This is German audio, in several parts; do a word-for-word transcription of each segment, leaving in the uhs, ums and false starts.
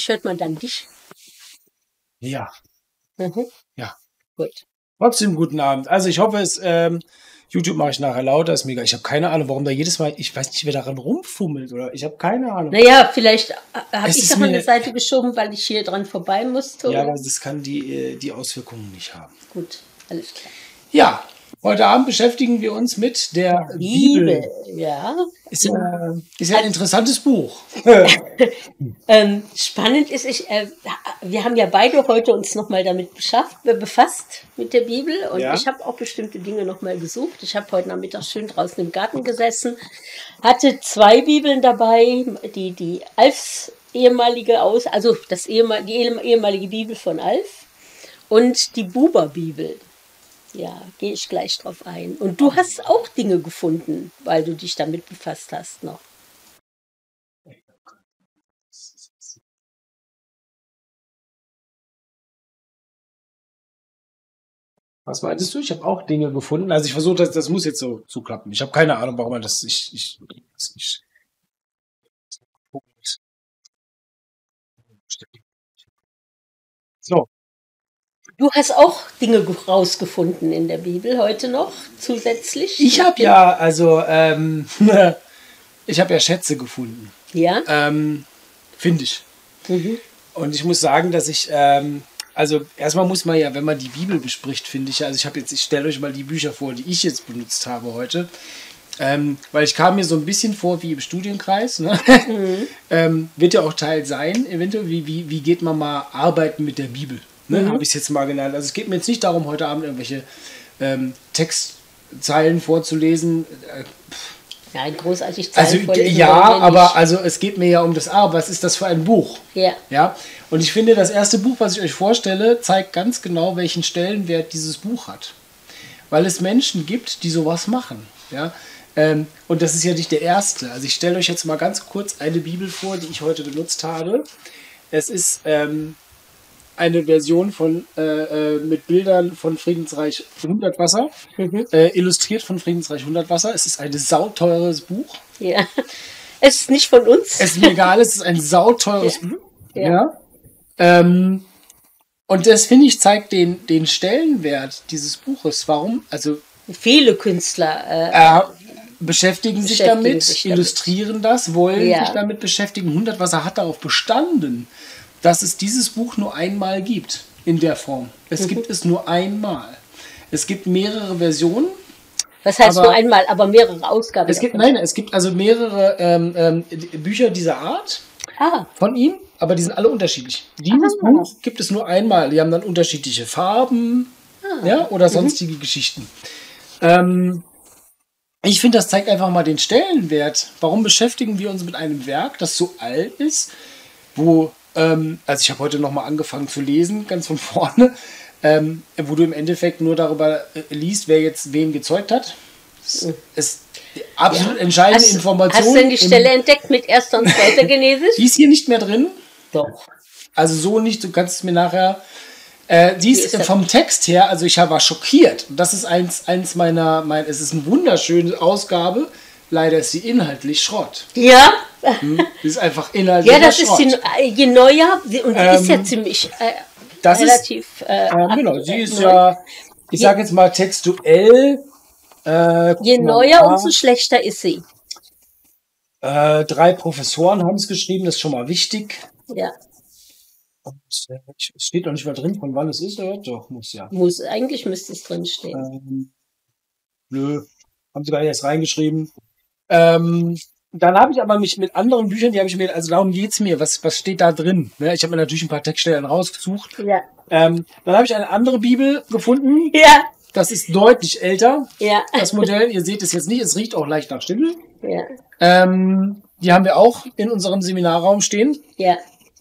Hoffentlich hört man dann dich. Ja. Mhm. Ja. Gut. Trotzdem guten Abend. Also ich hoffe, es ähm, YouTube mache ich nachher lauter, ist mega. Ich habe keine Ahnung, warum da jedes Mal, ich weiß nicht, wer daran rumfummelt oder ich habe keine Ahnung. Naja, vielleicht äh, habe Es ich ist doch an mir- die Seite geschoben, weil ich hier dran vorbei musste. Ja, oder? aber das kann die, äh, die Auswirkungen nicht haben. Gut, alles klar. Ja, heute Abend beschäftigen wir uns mit der Bibel. Bibel, ja. Ist ja, ist ja ein interessantes Buch. Ähm, spannend ist, ich, äh, wir haben ja beide heute uns nochmal damit beschafft, äh, befasst mit der Bibel und Ja. ich habe auch bestimmte Dinge nochmal gesucht. Ich habe heute Nachmittag schön draußen im Garten gesessen, hatte zwei Bibeln dabei, die, die Alfs ehemalige aus, also das ehemal, die ehemalige Bibel von Alf und die Buber-Bibel. Ja, gehe ich gleich drauf ein. Und du hast auch Dinge gefunden, weil du dich damit befasst hast noch. Was meintest du? Ich habe auch Dinge gefunden. Also ich versuche, das, das muss jetzt so zuklappen. Ich habe keine Ahnung, warum man das. Ich, ich, ich, so, Du hast auch Dinge ge- rausgefunden in der Bibel heute noch zusätzlich. ich habe ja, also ähm, ich habe ja Schätze gefunden, Ja. ähm, finde ich. Mhm. Und ich muss sagen, dass ich, ähm, also erstmal muss man ja, wenn man die Bibel bespricht, finde ich ja, also ich habe jetzt, ich stelle euch mal die Bücher vor, die ich jetzt benutzt habe heute, ähm, weil ich kam mir so ein bisschen vor wie im Studienkreis, ne? Mhm. ähm, wird ja auch Teil sein, eventuell, wie, wie, wie geht man mal arbeiten mit der Bibel, ne? Mhm. Habe ich es jetzt mal genannt. Also es geht mir jetzt nicht darum, heute Abend irgendwelche ähm, Textzeilen vorzulesen, äh, Nein, großartig Zahlen also vorlesen ja, wollen wir aber nicht. also es geht mir ja um das A. Was ist das für ein Buch? Ja. Ja, und ich finde, das erste Buch, was ich euch vorstelle, zeigt ganz genau, welchen Stellenwert dieses Buch hat. Weil es Menschen gibt, die sowas machen. Ja, ähm, und das ist ja nicht der erste. Also ich stelle euch jetzt mal ganz kurz eine Bibel vor, die ich heute benutzt habe. Es ist ähm, eine Version von äh, äh, mit Bildern von Friedensreich Hundertwasser, Mhm. äh, illustriert von Friedensreich Hundertwasser. Es ist ein sauteures Buch. Ja. Es ist nicht von uns. Es ist mir egal, es ist ein sauteures Ja. Buch. Ja. Ja. Ähm, und das, finde ich, zeigt den, den Stellenwert dieses Buches. Warum? Also Viele Künstler. Äh, äh, beschäftigen sich Beschäftigen damit, sich damit. illustrieren das, wollen Ja. sich damit beschäftigen. Hundertwasser hat darauf bestanden, dass es dieses Buch nur einmal gibt in der Form. Es Mhm. gibt es nur einmal. Es gibt mehrere Versionen. was heißt aber- nur einmal, aber mehrere Ausgaben. Es gibt, davon. nein, es gibt also mehrere ähm, ähm, Bücher dieser Art Ah, von ihm, aber die sind alle unterschiedlich. Dieses Ah. Buch gibt es nur einmal. Die haben dann unterschiedliche Farben, Ah. ja, oder sonstige Geschichten. Ähm, ich finde, das zeigt einfach mal den Stellenwert. Warum beschäftigen wir uns mit einem Werk, das so alt ist, wo, ähm, also ich habe heute nochmal angefangen zu lesen, ganz von vorne, ähm, wo du im Endeffekt nur darüber äh, liest, wer jetzt wen gezeugt hat. Das ist absolut entscheidende hast, Information. hast du denn die im- Stelle entdeckt mit erster und zweiter Genesis? Die ist hier nicht mehr drin. Doch. Also so nicht, du kannst es mir nachher. Äh, die ist ist das? vom Text her, also ich war schockiert. Und das ist eins, eins meiner, mein, es ist eine wunderschöne Ausgabe. Leider ist sie inhaltlich Schrott. Ja, Hm? Die ist einfach inhaltlich ja, das ist Schrott. die, je neuer, und die ist ja Ähm, ziemlich äh, das ist- relativ. äh, Ja, genau, ab- sie ist neu. ja, ich sage jetzt mal textuell. Äh, Je guck mal, neuer, ah, umso schlechter ist sie. äh, drei Professoren haben es geschrieben, das ist schon mal wichtig. Ja, Und, äh, es steht noch nicht mal drin, von wann es ist, oder? Doch, muss ja. muss, eigentlich müsste es drinstehen. Ähm, nö, haben sie gar nicht erst reingeschrieben. Ähm, dann habe ich aber mich mit anderen Büchern, die habe ich mir, also darum geht's mir, was, was steht da drin? Ne? Ich habe mir natürlich ein paar Textstellen rausgesucht. Ja, Ähm, dann habe ich eine andere Bibel gefunden, ja, das ist deutlich älter, ja, das Modell. Ihr seht es jetzt nicht, es riecht auch leicht nach Stindel. ja, Ähm, die haben wir auch in unserem Seminarraum stehen. ja.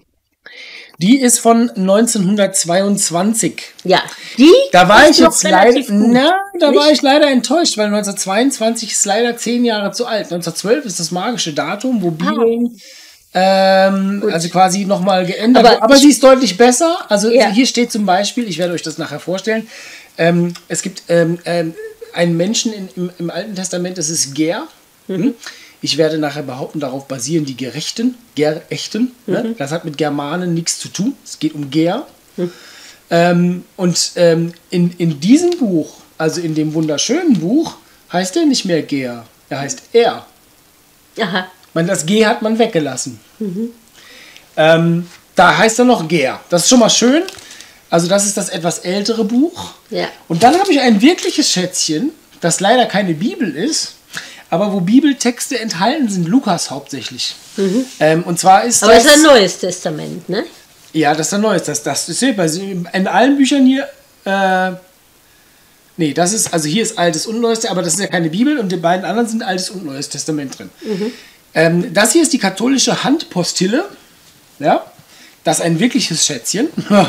Die ist von neunzehnhundertzweiundzwanzig. Ja, die Da war ist ich noch jetzt leider, relativ gut. na, da Nicht? war ich leider enttäuscht, weil neunzehnhundertzweiundzwanzig ist leider zehn Jahre zu alt. neunzehnhundertzwölf ist das magische Datum, wo Bibeln ähm, Gut. also quasi nochmal geändert Aber wurde. Aber ich- sie ist deutlich besser. Also Ja. hier steht zum Beispiel, ich werde euch das nachher vorstellen, ähm, es gibt ähm, ähm, einen Menschen in, im, im Alten Testament, das ist Ger. Mhm. Hm? Ich werde nachher behaupten, darauf basieren die Gerechten, Gerechten. Mhm. Ne? Das hat mit Germanen nichts zu tun. Es geht um Ger. Mhm. Ähm, und ähm, in, in diesem Buch, also in dem wunderschönen Buch, heißt er nicht mehr Ger. Er heißt Er. Aha. Man, das G hat man weggelassen. Mhm. Ähm, da heißt er noch Ger. Das ist schon mal schön. Also das ist das etwas ältere Buch. Ja. Und dann habe ich ein wirkliches Schätzchen, das leider keine Bibel ist, aber wo Bibeltexte enthalten sind, Lukas hauptsächlich. Mhm. Ähm, und zwar ist aber das... Aber es ist ein Neues Testament, ne? Ja, das ist ein Neues. Das, das ist in allen Büchern hier... Äh, nee, das ist... Also hier ist Altes und Neues, aber das ist ja keine Bibel und die beiden anderen sind Altes und Neues Testament drin. Mhm. Ähm, das hier ist die katholische Handpostille. Ja, das ist ein wirkliches Schätzchen.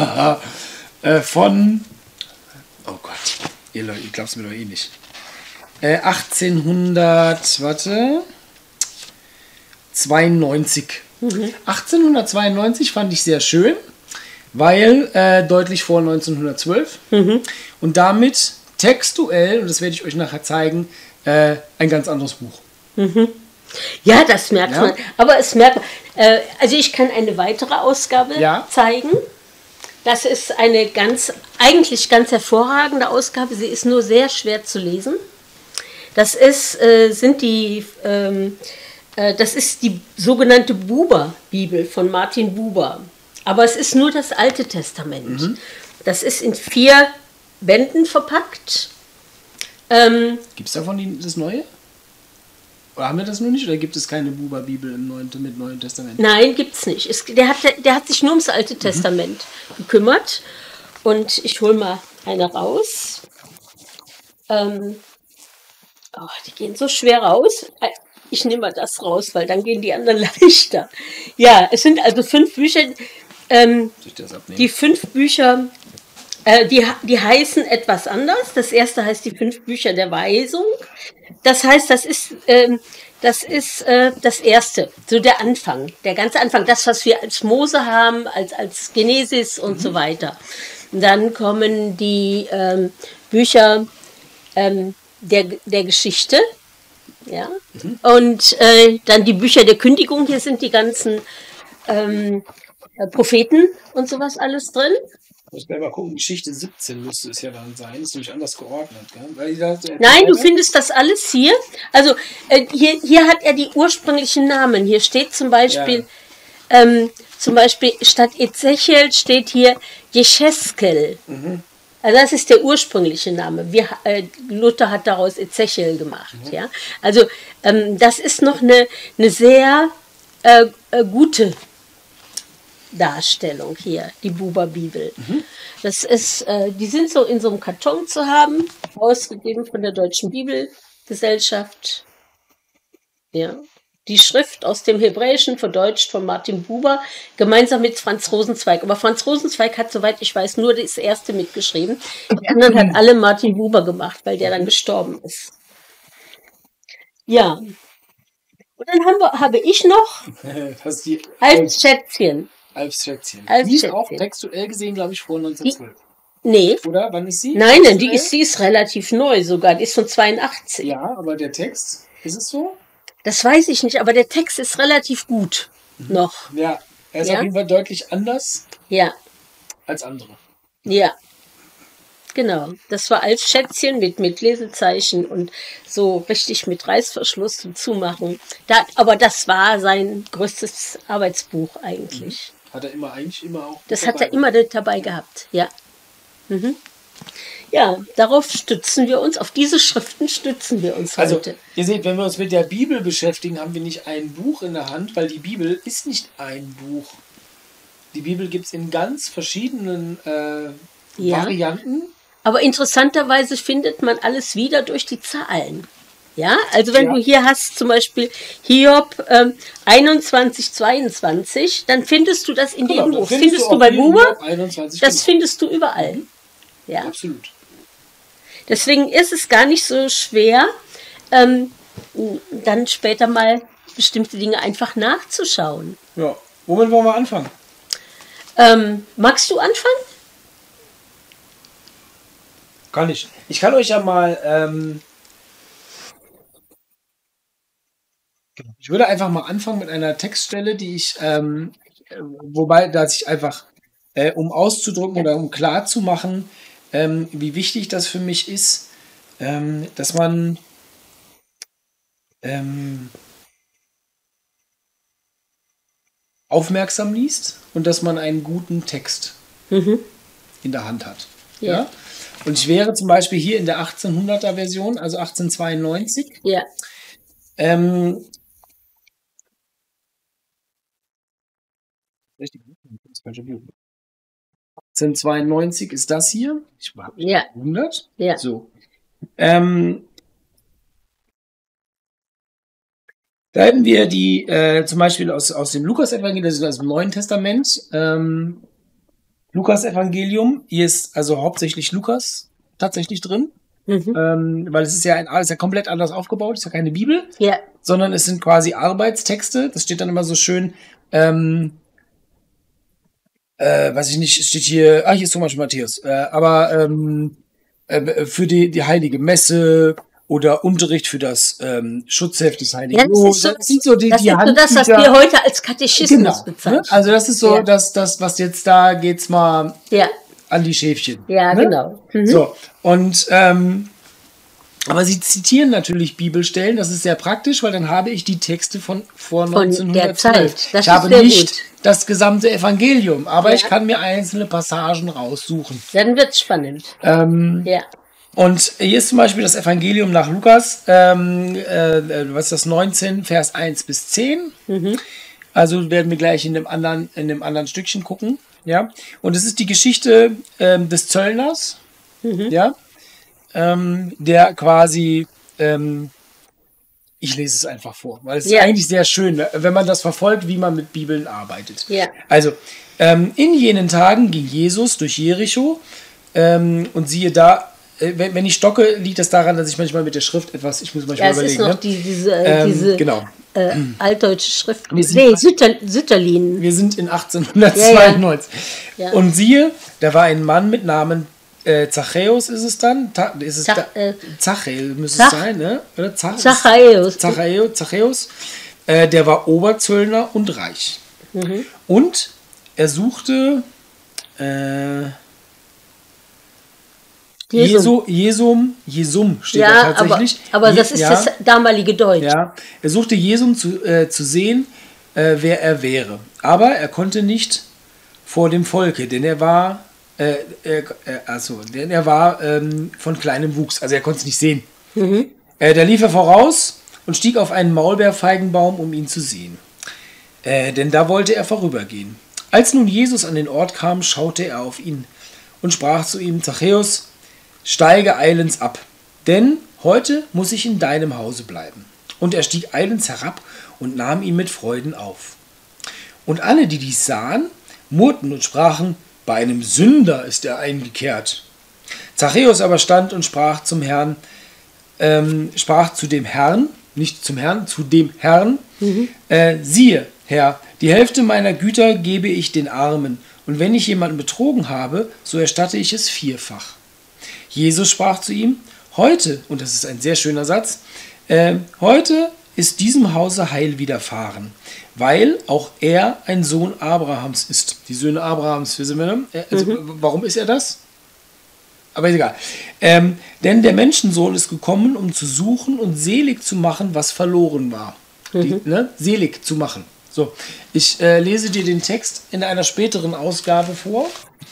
äh, von... Oh Gott, ihr Leute, ihr glaubt es mir doch eh nicht. Äh, achtzehnhundert, warte, zweiundneunzig. Mhm. achtzehnhundertzweiundneunzig fand ich sehr schön, weil äh, deutlich vor neunzehnhundertzwölf mhm. und damit textuell, und das werde ich euch nachher zeigen, äh, ein ganz anderes Buch. Mhm. Ja, das merkt ja. man. Aber es merkt man. Äh, also ich kann eine weitere Ausgabe ja. zeigen. Das ist eine ganz, eigentlich ganz hervorragende Ausgabe. Sie ist nur sehr schwer zu lesen. Das ist, äh, sind die, ähm, äh, das ist die sogenannte Buber-Bibel von Martin Buber. Aber es ist nur das Alte Testament. Mhm. Das ist in vier Bänden verpackt. Ähm, Gibt es davon die, das Neue? Oder haben wir das nur nicht? Oder gibt es keine Buber-Bibel im Neuen, mit Neuen Testament? Nein, gibt es nicht. Es, der, hat, der hat sich nur ums Alte mhm. Testament gekümmert. Und ich hole mal eine raus. Ähm, oh, die gehen so schwer raus. Ich nehme mal das raus, weil dann gehen die anderen leichter. Ja, es sind also fünf Bücher. Ähm, die fünf Bücher, äh, die, die heißen etwas anders. Das erste heißt die fünf Bücher der Weisung. Das heißt, das ist, ähm, das ist äh, das Erste, so der Anfang, der ganze Anfang, das, was wir als Mose haben, als, als Genesis und mhm. so weiter. Und dann kommen die ähm, Bücher ähm, der, der Geschichte, ja, mhm. und äh, dann die Bücher der Kündigung, hier sind die ganzen ähm, Propheten und sowas alles drin. Ich muss mal gucken, Geschichte siebzehn müsste es ja dann sein. Ist nämlich anders geordnet. Gell? Weil da, Nein, du findest das alles hier. Also äh, hier, hier hat er die ursprünglichen Namen. Hier steht zum Beispiel, ja. ähm, zum Beispiel statt Ezechiel steht hier Jecheskel. Mhm. Also das ist der ursprüngliche Name. Wir, äh, Luther hat daraus Ezechiel gemacht. Mhm. Ja? Also ähm, das ist noch eine, eine sehr äh, äh, gute Darstellung hier, die Buber-Bibel. Mhm. Das ist, äh, die sind so in so einem Karton zu haben, ausgegeben von der Deutschen Bibelgesellschaft. Ja. Die Schrift aus dem Hebräischen verdeutscht von Martin Buber, gemeinsam mit Franz Rosenzweig. Aber Franz Rosenzweig hat, soweit ich weiß, nur das erste mitgeschrieben. Die anderen hat alle Martin Buber gemacht, weil der dann gestorben ist. Ja. Und dann haben wir, habe ich noch Alfs Schätzchen. Alfs Schätzchen. Die ist auch textuell gesehen, glaube ich, vor neunzehnhundertzwölf. Die, nee. Oder? Wann ist sie? Nein, nein, die ist, die ist relativ neu sogar. Die ist von zweiundachtzig. Ja, aber der Text, ist es so? Das weiß ich nicht, aber der Text ist relativ gut mhm. noch. Ja, er ist ja? auf jeden Fall deutlich anders ja. als andere. Ja. Genau, das war Alfs Schätzchen mit, mit Lesezeichen und so richtig mit Reißverschluss zum Zumachen. Da, aber das war sein größtes Arbeitsbuch eigentlich. Mhm. Hat er immer eigentlich immer auch. Das hat er immer dabei gehabt, ja. Mhm. Ja, darauf stützen wir uns, auf diese Schriften stützen wir uns also, heute. Ihr seht, wenn wir uns mit der Bibel beschäftigen, haben wir nicht ein Buch in der Hand, weil die Bibel ist nicht ein Buch. Die Bibel gibt es in ganz verschiedenen äh, ja. Varianten. Aber interessanterweise findet man alles wieder durch die Zahlen. Ja, also wenn ja. du hier hast zum Beispiel Hiob ähm, einundzwanzig, zweiundzwanzig, dann findest du das in genau, jedem Buch. Findest, findest du du bei Buber, einundzwanzig, das genau. findest du überall. Ja, absolut. Deswegen ist es gar nicht so schwer, ähm, dann später mal bestimmte Dinge einfach nachzuschauen. Ja, womit wollen wir anfangen? Ähm, magst du anfangen? Kann ich. Ich kann euch ja mal... Ähm Ich würde einfach mal anfangen mit einer Textstelle, die ich, ähm, äh, wobei, dass ich einfach, äh, um auszudrücken oder um klarzumachen, ähm, wie wichtig das für mich ist, ähm, dass man ähm, aufmerksam liest und dass man einen guten Text Mhm. in der Hand hat. Ja. Ja? Und ich wäre zum Beispiel hier in der achtzehnhunderter Version, also achtzehnhundertzweiundneunzig, Ja. ähm, richtig, das falsche View. achtzehnhundertzweiundneunzig ist das hier. Ich habe mich Ja. gewundert. Ja. So. Ähm, da hätten wir die, äh, zum Beispiel aus, aus dem Lukas-Evangelium, das ist aus dem Neuen Testament, ähm, Lukas-Evangelium. Hier ist also hauptsächlich Lukas tatsächlich drin, Mhm. ähm, weil es ist ja, ein, ist ja komplett anders aufgebaut, ist ja keine Bibel, Ja. sondern es sind quasi Arbeitstexte. Das steht dann immer so schön, ähm, äh, weiß ich nicht, steht hier, ah, hier ist zum Beispiel Matthäus, äh, aber ähm, äh, für die, die heilige Messe oder Unterricht für das ähm, Schutzheft des Heiligen Ja, das ist so, das sind so die, das, die ist so das, was Handbücher. wir heute als Katechismus Genau. Ne? bezeichnen. Also das ist so, Ja. dass das, was jetzt da geht's mal Ja. an die Schäfchen. Ja, ne? genau. Mhm. So, und ähm, aber sie zitieren natürlich Bibelstellen, das ist sehr praktisch, weil dann habe ich die Texte von vor Von der neunzehnhundertzwölf. Zeit. Das Ich ist habe sehr nicht gut. das gesamte Evangelium, aber Ja. ich kann mir einzelne Passagen raussuchen. Dann wird's spannend. Ähm, Ja. und hier ist zum Beispiel das Evangelium nach Lukas, ähm, äh, was ist das, neunzehn, Vers eins bis zehn. Mhm. Also werden wir gleich in dem anderen, in dem anderen Stückchen gucken. Ja? Und es ist die Geschichte ähm, des Zöllners, Mhm. ja? ähm, der quasi, ähm, ich lese es einfach vor, weil es Ja. ist eigentlich sehr schön, wenn man das verfolgt, wie man mit Bibeln arbeitet. Ja. Also, ähm, in jenen Tagen ging Jesus durch Jericho ähm, und siehe da, äh, wenn, wenn ich stocke, liegt das daran, dass ich manchmal mit der Schrift etwas, ich muss manchmal Ja, es ist überlegen. noch Ne? die, diese, äh, Ähm, diese genau. äh, altdeutsche Schrift. Wir sind- Nee, Sütter, Sütterlin. Wir sind in achtzehnhundertzweiundneunzig. Ja, ja. Und siehe, da war ein Mann mit Namen äh, Zachäus, ist es dann? Ta ist es Zach- da äh, Zachäus müsste Zach- es sein, ne? Oder Zach Zachäus. Zachäus, Zachäus. Äh, der war Oberzöllner und reich. Mhm. Und er suchte äh, Jesum. Jesu, Jesum, Jesum steht da Ja, aber, tatsächlich. aber Je- das ist ja, das damalige Deutsch. Ja, er suchte Jesum zu, äh, zu sehen, äh, wer er wäre. Aber er konnte nicht vor dem Volke, denn er war, äh, äh, äh, also, denn er war ähm, von kleinem Wuchs, also er konnte es nicht sehen. Mhm. Äh, da lief er voraus und stieg auf einen Maulbeerfeigenbaum, um ihn zu sehen. Äh, denn da wollte er vorübergehen. Als nun Jesus an den Ort kam, schaute er auf ihn und sprach zu ihm: Zachäus, steige eilends ab, denn heute muss ich in deinem Hause bleiben. Und er stieg eilends herab und nahm ihn mit Freuden auf. Und alle, die dies sahen, murrten und sprachen: Bei einem Sünder ist er eingekehrt. Zachäus aber stand und sprach zum Herrn, ähm, sprach zu dem Herrn, nicht zum Herrn, zu dem Herrn, Mhm. äh, siehe, Herr, die Hälfte meiner Güter gebe ich den Armen, und wenn ich jemanden betrogen habe, so erstatte ich es vierfach. Jesus sprach zu ihm: Heute, und das ist ein sehr schöner Satz, äh, heute ist diesem Hause Heil widerfahren, weil auch er ein Sohn Abrahams ist. Die Söhne Abrahams, wissen wir, ne? Äh, also, warum ist er das? Aber ist egal. Ähm, denn der Menschensohn ist gekommen, um zu suchen und selig zu machen, was verloren war. Die, ne? Selig zu machen. So, ich äh, lese dir den Text in einer späteren Ausgabe vor.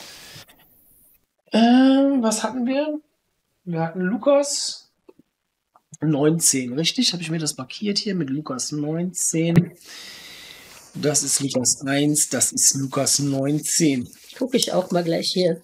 Ähm, was hatten wir? Wir hatten Lukas neunzehn, richtig? Habe ich mir das markiert hier mit Lukas neunzehn. Das ist Lukas eins, das ist Lukas neunzehn. Gucke ich auch mal gleich hier.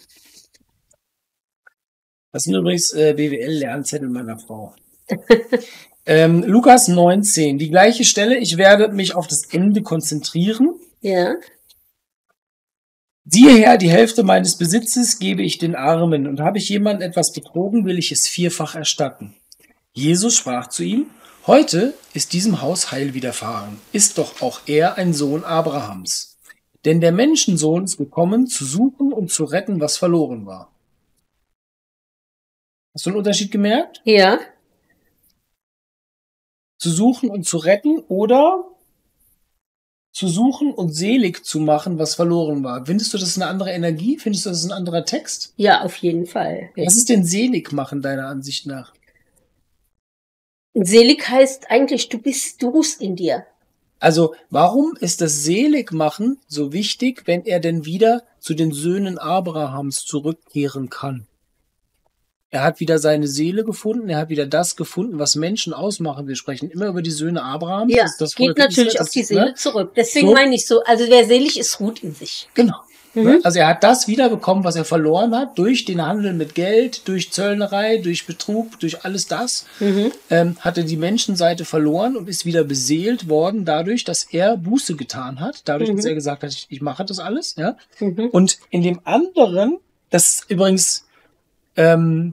Das sind übrigens äh, B W L-Lernzettel meiner Frau. ähm, Lukas neunzehn, die gleiche Stelle. Ich werde mich auf das Ende konzentrieren. Ja. Siehe her, die Hälfte meines Besitzes gebe ich den Armen, und habe ich jemanden etwas betrogen, will ich es vierfach erstatten. Jesus sprach zu ihm: Heute ist diesem Haus Heil widerfahren, ist doch auch er ein Sohn Abrahams. Denn der Menschensohn ist gekommen, zu suchen und zu retten, was verloren war. Hast du einen Unterschied gemerkt? Ja. zu suchen und zu retten oder zu suchen und selig zu machen, was verloren war. Findest du, das ist eine andere Energie? Findest du, das ist ein anderer Text? Ja, auf jeden Fall. Was ist denn selig machen, deiner Ansicht nach? Selig heißt eigentlich, du bist, du ruhst in dir. Also, warum ist das Seligmachen so wichtig, wenn er denn wieder zu den Söhnen Abrahams zurückkehren kann? Er hat wieder seine Seele gefunden, er hat wieder das gefunden, was Menschen ausmachen. Wir sprechen immer über die Söhne Abrahams. Ja, das, das geht Volk natürlich Israel, auf das, die Seele ne? zurück. Deswegen So. meine ich so, also wer selig ist, ruht in sich. Genau. Mhm. Ne? Also er hat das wiederbekommen, was er verloren hat, durch den Handel mit Geld, durch Zöllnerei, durch Betrug, durch alles das, Mhm. ähm, hat er die Menschenseite verloren und ist wieder beseelt worden dadurch, dass er Buße getan hat, dadurch, Mhm. dass er gesagt hat, ich, ich mache das alles. Ja? Mhm. Und in dem anderen, das ist übrigens ähm,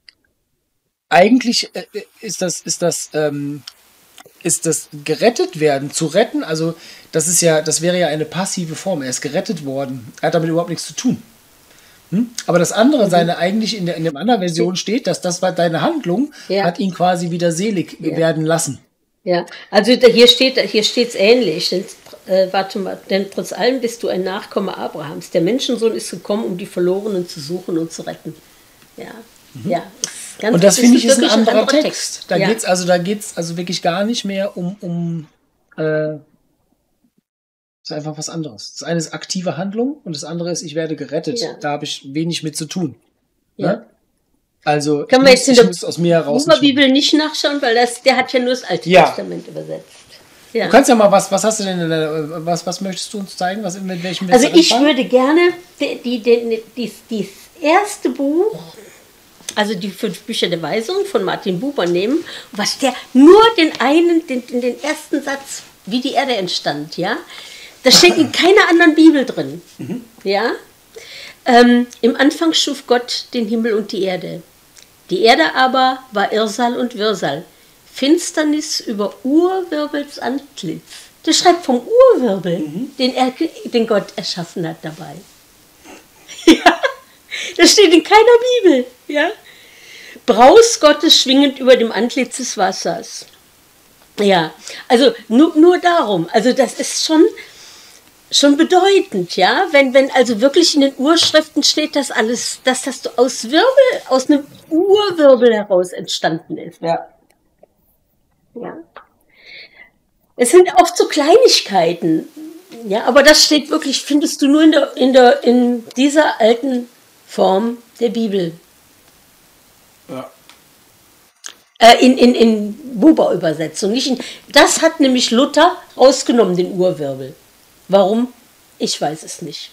eigentlich äh, ist das, ist das, ähm, ist das gerettet werden, zu retten, also das ist ja, das wäre ja eine passive Form. Er ist gerettet worden. Er hat damit überhaupt nichts zu tun. Hm? Aber das andere, Mhm. seine eigentlich in der, in der anderen Version steht, dass das war deine Handlung, Ja. hat ihn quasi wieder selig Ja. werden lassen. Ja, also da- hier steht hier steht's ähnlich. Denn, äh, warte mal, denn trotz allem bist du ein Nachkomme Abrahams. Der Menschensohn ist gekommen, um die Verlorenen zu suchen und zu retten. Ja, ja. Ist ganz, Und das finde ich ist ein wirklich anderer Text. Da Ja. geht's also, da geht's also wirklich gar nicht mehr um, um äh, ist einfach was anderes. Das eine ist aktive Handlung und das andere ist, ich werde gerettet. Ja. Da habe ich wenig mit zu tun. Ja. Ne? Also Kann ich, man muss, jetzt in ich der muss aus mir heraus. Bibel nicht nachschauen, weil das, der hat ja nur das Alte Ja. Testament übersetzt. Ja. Du kannst ja mal was, was hast du denn, in der, was, was möchtest du uns zeigen? Was, mit welchem willst Also du ich anfangen? würde gerne die, die, die, die, die, das erste Buch, also die fünf Bücher der Weisung von Martin Buber nehmen, was der nur den einen, den, den, den ersten Satz, wie die Erde entstand, ja, das steht in keiner anderen Bibel drin, Mhm. ja. Ähm, Im Anfang schuf Gott den Himmel und die Erde. Die Erde aber war Irrsal und Wirrsal, Finsternis über Urwirbels Antlitz. Der schreibt vom Urwirbel, Mhm. den, er, den Gott erschaffen hat dabei. Ja, das steht in keiner Bibel. Ja? Braus Gottes schwingend über dem Antlitz des Wassers. Ja, also nur, nur darum. Also das ist schon, schon bedeutend, ja, wenn, wenn also wirklich in den Urschriften steht, dass alles, dass das aus Wirbel, aus einem Urwirbel heraus entstanden ist. Ja. Ja. Es sind oft so Kleinigkeiten, ja, aber das steht wirklich, findest du nur in der, in der, in dieser alten Form der Bibel. Ja. Äh, in, in, in Buber-Übersetzung. Nicht in, das hat nämlich Luther rausgenommen, den Urwirbel. Warum? Ich weiß es nicht.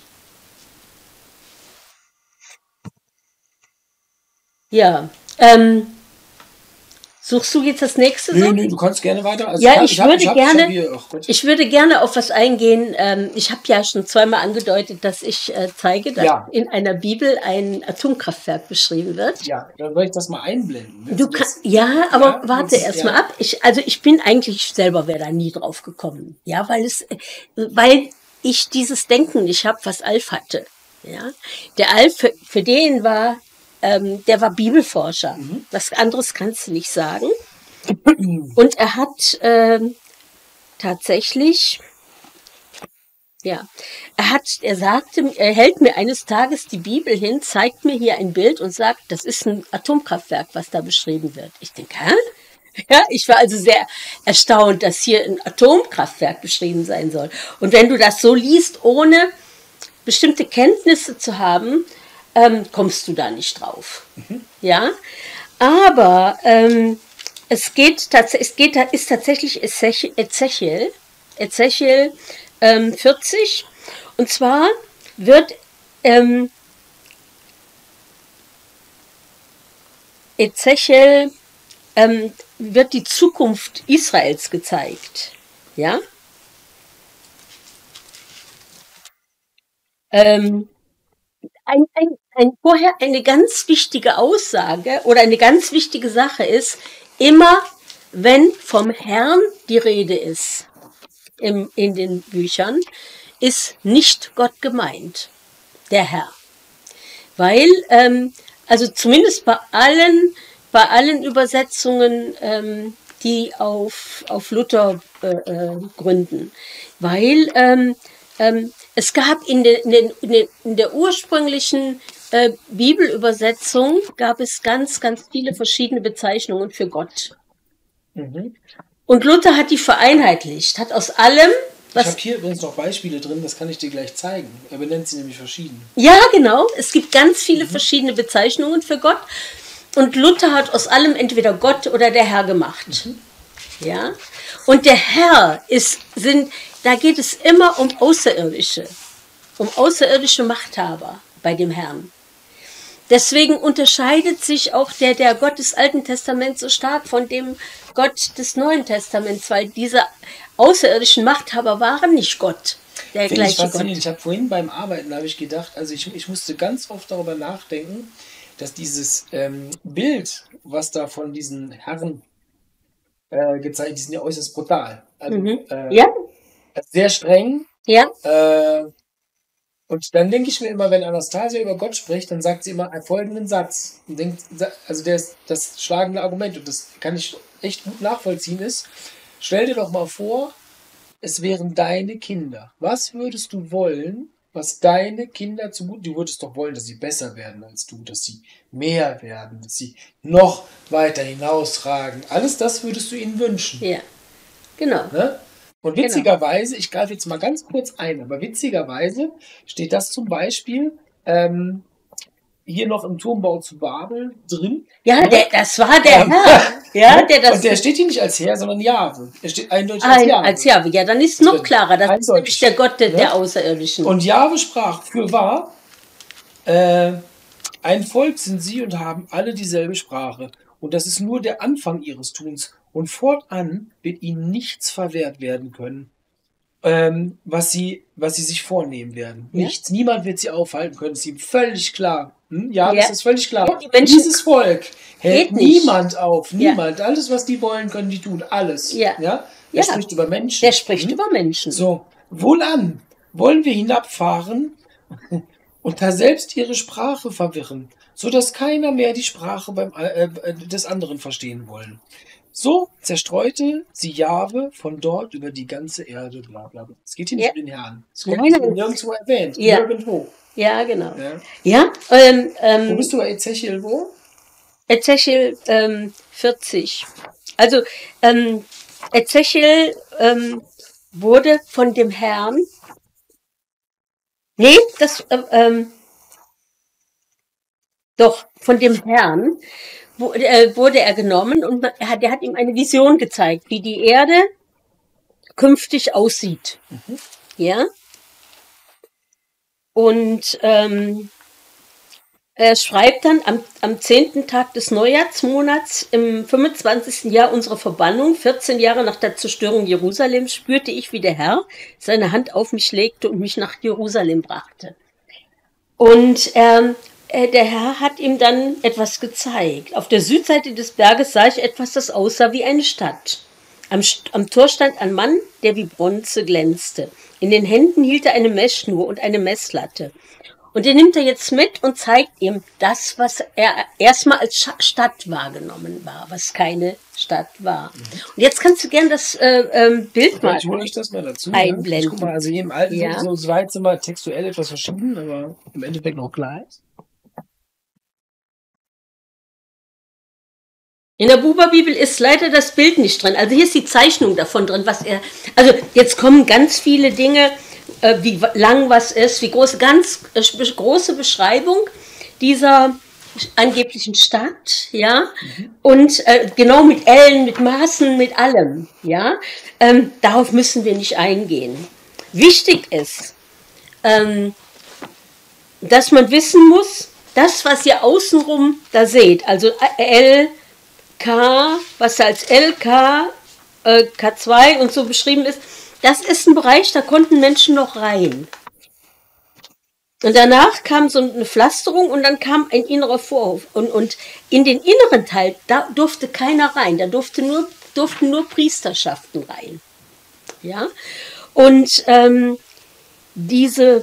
Ja, ähm, suchst du jetzt das nächste? Nö, so? nö, du kannst gerne weiter. Also Ja, hab- ich hab- würde hab- gerne- hab hier, ach Gott. Ich würde gerne auf was eingehen. Ähm, ich habe ja schon zweimal angedeutet, dass ich äh, zeige, dass Ja. in einer Bibel ein Atomkraftwerk beschrieben wird. Ja, dann soll ich das mal einblenden. ne? Du Das- kannst, ja, aber ja, warte das- erst ja. mal ab. Ich, also ich bin eigentlich selber wäre da nie drauf gekommen. Ja, weil es, äh, weil ich dieses Denken nicht habe, was Alf hatte. Ja, der Alf, für, für den war, ähm, der war Bibelforscher. Mhm. Was anderes kannst du nicht sagen. Und er hat ähm, tatsächlich, ja, er hat, er sagte, er hält mir eines Tages die Bibel hin, zeigt mir hier ein Bild und sagt, das ist ein Atomkraftwerk, was da beschrieben wird. Ich denke, hä? Ja, ich war also sehr erstaunt, dass hier ein Atomkraftwerk beschrieben sein soll. Und wenn du das so liest, ohne bestimmte Kenntnisse zu haben, ähm, kommst du da nicht drauf. Ja, aber ähm, es geht tatsächlich, es geht, ist tatsächlich Ezechiel, Ezechiel, Ezechiel ähm, vierzig. Und zwar wird ähm, Ezechiel ähm, wird die Zukunft Israels gezeigt. Ja. Ähm, ein, ein, ein, vorher eine ganz wichtige Aussage oder eine ganz wichtige Sache ist, immer wenn vom Herrn die Rede ist im, in den Büchern, ist nicht Gott gemeint, der Herr. Weil, ähm, also zumindest bei allen, bei allen Übersetzungen, ähm, die auf, auf Luther äh, äh, gründen. Weil ähm, ähm, es gab in, de, in, den, in der ursprünglichen äh, Bibelübersetzung gab es ganz, ganz viele verschiedene Bezeichnungen für Gott. Mhm. Und Luther hat die vereinheitlicht, hat aus allem, ich habe hier übrigens noch Beispiele drin, das kann ich dir gleich zeigen. Er benennt sie nämlich verschieden. Ja, genau. Es gibt ganz viele mhm. verschiedene Bezeichnungen für Gott. Und Luther hat aus allem entweder Gott oder der Herr gemacht. Mhm. Ja. Und der Herr ist, sind, da geht es immer um Außerirdische, um außerirdische Machthaber bei dem Herrn. Deswegen unterscheidet sich auch der, der Gott des Alten Testaments so stark von dem Gott des Neuen Testaments, weil diese außerirdischen Machthaber waren nicht Gott, der Finde gleiche ich Gott. Ich habe vorhin beim Arbeiten, habe ich gedacht, also ich, ich musste ganz oft darüber nachdenken, dass dieses ähm, Bild, was da von diesen Herren äh, gezeigt, die sind ja äußerst brutal. Also, Mhm. äh, Ja. Sehr streng. Ja. Äh, und dann denke ich mir immer, wenn Anastasia über Gott spricht, dann sagt sie immer einen folgenden Satz. Und denkt, also der ist das schlagende Argument, und das kann ich echt gut nachvollziehen, ist, stell dir doch mal vor, es wären deine Kinder. Was würdest du wollen, was deine Kinder zu gut, du würdest doch wollen, dass sie besser werden als du, dass sie mehr werden, dass sie noch weiter hinausragen. Alles das würdest du ihnen wünschen. Ja, genau. Ne? Und witzigerweise, ich greife jetzt mal ganz kurz ein, aber witzigerweise steht das zum Beispiel ähm, hier noch im Turmbau zu Babel drin. Ja, ne? der, das war der ähm, Herr. Ja, der das und der steht hier nicht als Herr, sondern Jahwe. Er steht eindeutig als Jahwe. Als Jahwe. Ja, dann ist es noch klarer. Das eindeutig. ist nämlich der Gott der, ne? der Außerirdischen. Und Jahwe sprach, fürwahr, äh, ein Volk sind sie und haben alle dieselbe Sprache. Und das ist nur der Anfang ihres Tuns. Und fortan wird ihnen nichts verwehrt werden können, ähm, was, sie, was sie sich vornehmen werden. Ja? Nichts. Niemand wird sie aufhalten können. Das ist ihm völlig klar. Hm? Ja, ja, das ist völlig klar. Ja, die Menschen Dieses Volk hält niemand auf. Niemand. Ja. Alles, was die wollen, können die tun. Alles. Ja. Ja? Ja. Der spricht über Menschen. Der spricht hm? über Menschen. So, wohlan, wollen wir hinabfahren und da selbst ihre Sprache verwirren, sodass keiner mehr die Sprache beim, äh, des anderen verstehen wollen. So zerstreute sie Jahwe von dort über die ganze Erde, bla bla bla. Es geht hier nicht ja. um den Herrn. Es kommt Nein, nirgendwo erwähnt. Ja. Nirgendwo. Ja, genau. Ja, ja ähm, ähm, wo bist du bei Ezechiel, wo? Ezechiel ähm, vierzig. Also, ähm, Ezechiel ähm, wurde von dem Herrn, nee, das, äh, ähm, doch, von dem Herrn wurde, äh, wurde er genommen und er hat, der hat ihm eine Vision gezeigt, wie die Erde künftig aussieht. Mhm. Ja. Und ähm, er schreibt dann, am, am zehnten Tag des Neujahrsmonats, im fünfundzwanzigsten Jahr unserer Verbannung, vierzehn Jahre nach der Zerstörung Jerusalems, spürte ich, wie der Herr seine Hand auf mich legte und mich nach Jerusalem brachte. Und ähm, der Herr hat ihm dann etwas gezeigt. Auf der Südseite des Berges sah ich etwas, das aussah wie eine Stadt. Am, am Tor stand ein Mann, der wie Bronze glänzte. In den Händen hielt er eine Messschnur und eine Messlatte. Und den nimmt er jetzt mit und zeigt ihm das, was er erstmal als Stadt wahrgenommen war, was keine Stadt war. Mhm. Und jetzt kannst du gern das äh, ähm, Bild mal, ich hole ich das mal dazu, einblenden. Ja. Guck mal, also hier im alten ja. so, so weit sind wir textuell etwas verschieden, aber im Endeffekt noch gleich. In der Buber-Bibel ist leider das Bild nicht drin. Also hier ist die Zeichnung davon drin, was er. Also jetzt kommen ganz viele Dinge, äh, wie lang was ist, wie groß, ganz äh, große Beschreibung dieser angeblichen Stadt, ja, mhm. und äh, genau mit Ellen, mit Maßen, mit allem, ja. Ähm, darauf müssen wir nicht eingehen. Wichtig ist, ähm, dass man wissen muss, das, was ihr außenrum da seht, also L K, was als L K, äh, K zwei und so beschrieben ist, das ist ein Bereich, da konnten Menschen noch rein. Und danach kam so eine Pflasterung und dann kam ein innerer Vorhof. Und, und in den inneren Teil, da durfte keiner rein, da durfte nur, durften nur Priesterschaften rein. Ja? Und ähm, diese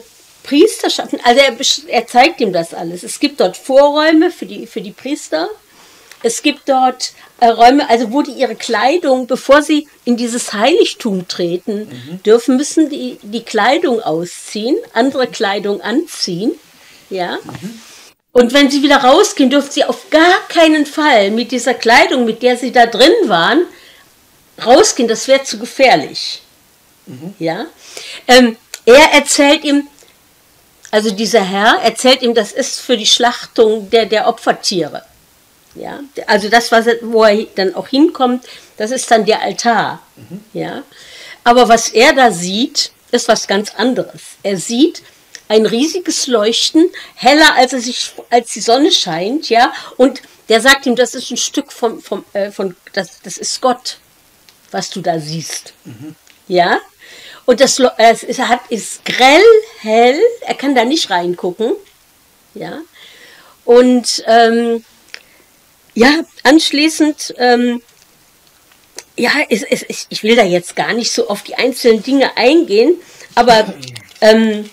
Priesterschaften, also er, er zeigt ihm das alles. Es gibt dort Vorräume für die, für die Priester. es gibt dort äh, Räume, also wo die ihre Kleidung, bevor sie in dieses Heiligtum treten mhm. dürfen, müssen die die Kleidung ausziehen, andere Kleidung anziehen, ja. Mhm. Und wenn sie wieder rausgehen, dürfen sie auf gar keinen Fall mit dieser Kleidung, mit der sie da drin waren, rausgehen. Das wäre zu gefährlich, mhm. ja. Ähm, er erzählt ihm, also dieser Herr erzählt ihm, das ist für die Schlachtung der der Opfertiere. Ja, also das, was er, wo er dann auch hinkommt, das ist dann der Altar. Mhm. Ja, aber was er da sieht, ist was ganz anderes. Er sieht ein riesiges Leuchten, heller als, er sich, als die Sonne scheint, ja, und der sagt ihm, das ist ein Stück vom, vom, äh, von, das, das ist Gott, was du da siehst. Mhm. Ja, und das es ist, hat, ist grell, hell, er kann da nicht reingucken, ja, und ähm, ja, anschließend, ähm, ja, es, es, es, ich will da jetzt gar nicht so auf die einzelnen Dinge eingehen, aber ähm,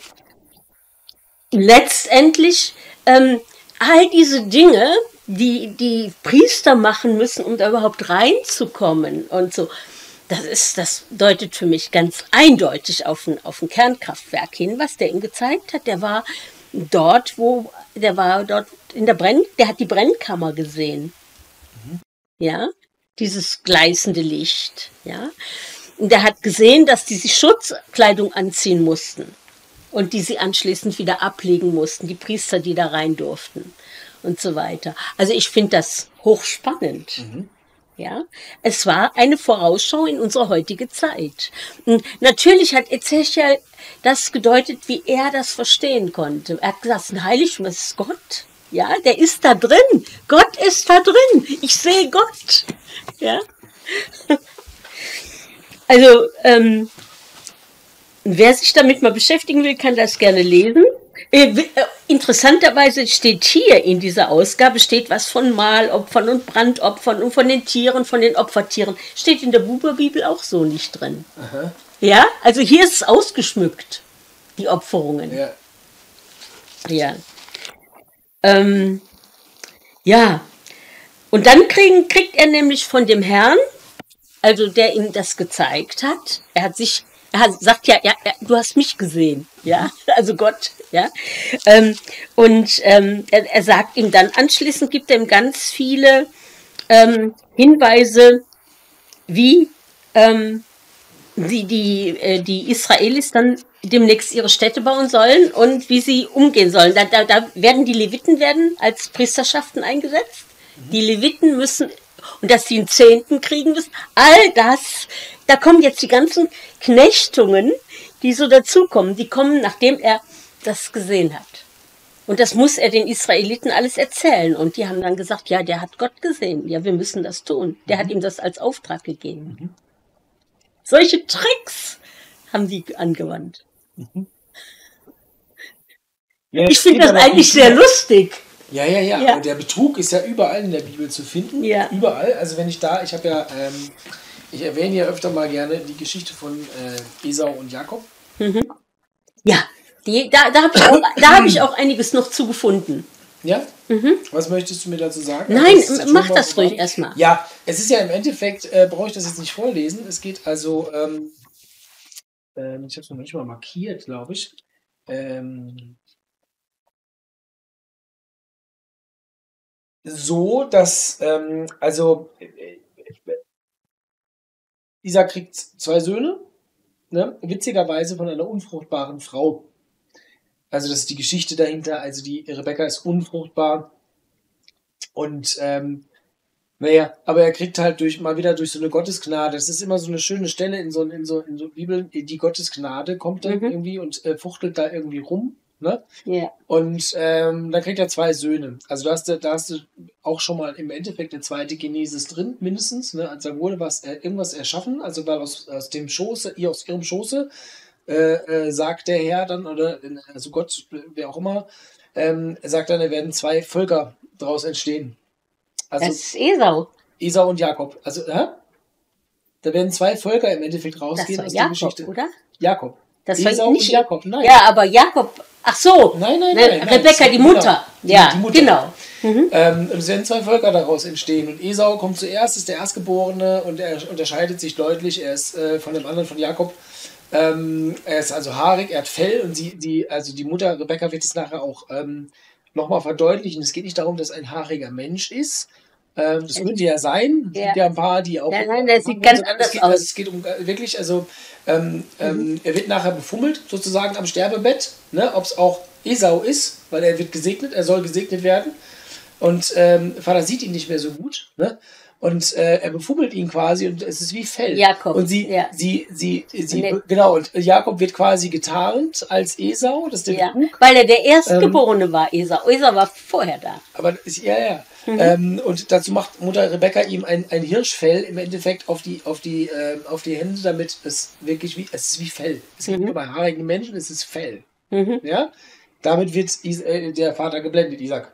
letztendlich ähm, all diese Dinge, die die Priester machen müssen, um da überhaupt reinzukommen und so, das ist, das deutet für mich ganz eindeutig auf ein, auf ein Kernkraftwerk hin, was der ihm gezeigt hat. Der war dort, wo, der war dort in der Brenn, der hat die Brennkammer gesehen. Mhm. Ja, dieses gleißende Licht, ja. Und der hat gesehen, dass die sich Schutzkleidung anziehen mussten und die sie anschließend wieder ablegen mussten, die Priester, die da rein durften und so weiter. Also ich finde das hochspannend. Mhm. Ja, es war eine Vorausschau in unsere heutige Zeit. Und natürlich hat Ezechiel das gedeutet, wie er das verstehen konnte. Er hat gesagt, ein Heiligtum, das ist Gott. Ja, der ist da drin. Gott ist da drin. Ich sehe Gott. Ja. Also, ähm, wer sich damit mal beschäftigen will, kann das gerne lesen. Äh, interessanterweise steht hier in dieser Ausgabe steht was von Mahlopfern und Brandopfern und von den Tieren, von den Opfertieren. Steht in der Buber-Bibel auch so nicht drin. Aha. Ja, also hier ist es ausgeschmückt, die Opferungen. Ja. Ja. Ähm, ja. Und dann kriegen, kriegt er nämlich von dem Herrn, also der ihm das gezeigt hat, er hat sich Er sagt ja, ja, du hast mich gesehen, ja, also Gott, ja. Ähm, und ähm, er, er sagt ihm dann, anschließend gibt er ihm ganz viele ähm, Hinweise, wie ähm, die, die, äh, die Israelis dann demnächst ihre Städte bauen sollen und wie sie umgehen sollen. Da, da, da werden die Leviten werden als Priesterschaften eingesetzt. Mhm. Die Leviten müssen, und dass sie einen Zehnten kriegen müssen, all das, da kommen jetzt die ganzen Knechtungen, die so dazukommen, die kommen, nachdem er das gesehen hat. Und das muss er den Israeliten alles erzählen. Und die haben dann gesagt, ja, der hat Gott gesehen. Ja, wir müssen das tun. Der mhm. hat ihm das als Auftrag gegeben. Mhm. Solche Tricks haben die angewandt. Mhm. Ja, ich finde das eigentlich sehr lustig. Ja, ja, ja, ja. Und der Betrug ist ja überall in der Bibel zu finden. Ja. Überall. Also wenn ich da, ich habe ja, ähm, ich erwähne ja öfter mal gerne die Geschichte von äh, Esau und Jakob. Mhm. Ja, die, da, da habe ich, auch, da hab ich auch einiges noch zu gefunden. Ja? Mhm. Was möchtest du mir dazu sagen? Nein, das mach das ruhig erstmal. Ja, es ist ja im Endeffekt, äh, brauche ich das jetzt nicht vorlesen. Es geht also, ähm, ähm, ich habe es noch nicht mal markiert, glaube ich. Ähm, so, dass, ähm, also, äh, Isaac kriegt zwei Söhne, ne? Witzigerweise von einer unfruchtbaren Frau. Also das ist die Geschichte dahinter. Also die Rebekka ist unfruchtbar und ähm, naja, aber er kriegt halt durch mal wieder durch so eine Gottesgnade. Das ist immer so eine schöne Stelle in so in so in so Bibeln. Die Gottesgnade kommt dann mhm. irgendwie und äh, fuchtelt da irgendwie rum, ne? Yeah. Und ähm, dann kriegt er zwei Söhne. Also da hast du, da hast du auch schon mal im Endeffekt eine zweite Genesis drin, mindestens. Ne? Also da wurde was äh, irgendwas erschaffen. Also weil aus, aus dem Schoße, ihr aus ihrem Schoße Äh, äh, sagt der Herr dann, oder also Gott, wer auch immer, ähm, sagt dann, da werden zwei Völker daraus entstehen. Also das ist Esau. Esau und Jakob. Also, hä? Da werden zwei Völker im Endeffekt rausgehen das war aus Jakob, der Geschichte. Oder? Jakob. Das Esau war nicht und Jakob, nein. Ja, aber Jakob Ach so, Nein, nein, ne, nein. nein Rebekka, das- die Mutter. Genau, die- Ja, die Mutter. genau. Mhm. Ähm, und es werden zwei Völker daraus entstehen. Und Esau kommt zuerst, ist der Erstgeborene und er unterscheidet sich deutlich. Er ist äh, von dem anderen, von Jakob. Ähm, er ist also haarig, er hat Fell und sie, die, also die Mutter Rebekka wird es nachher auch ähm, nochmal verdeutlichen. Es geht nicht darum, dass ein haariger Mensch ist. Ähm, das könnte ja sein. Es Ja. gibt ja ein paar, die auch. Nein, nein, der sieht ganz sondern anders es geht, aus. Also es geht um äh, wirklich, also ähm, ähm, er wird nachher befummelt, sozusagen am Sterbebett, ne, ob es auch Esau ist, weil er wird gesegnet, er soll gesegnet werden. Und ähm, Vater sieht ihn nicht mehr so gut, ne? Und äh, er befummelt ihn quasi und es ist wie Fell. Jakob, Und sie, ja. sie, sie, sie, Nee. genau, und Jakob wird quasi getarnt als Esau, das ist der Ja, Betrug. weil er der Erstgeborene war, Esau. Esau war vorher da. Aber das ist, ja, ja. Ähm, und dazu macht Mutter Rebekka ihm ein, ein Hirschfell im Endeffekt auf die, auf die, ähm, auf die Hände, damit es wirklich wie, es ist wie Fell. Es gibt nur bei haarigen Menschen, es ist Fell. Ja? Damit wird Is äh, der Vater geblendet, Isaac.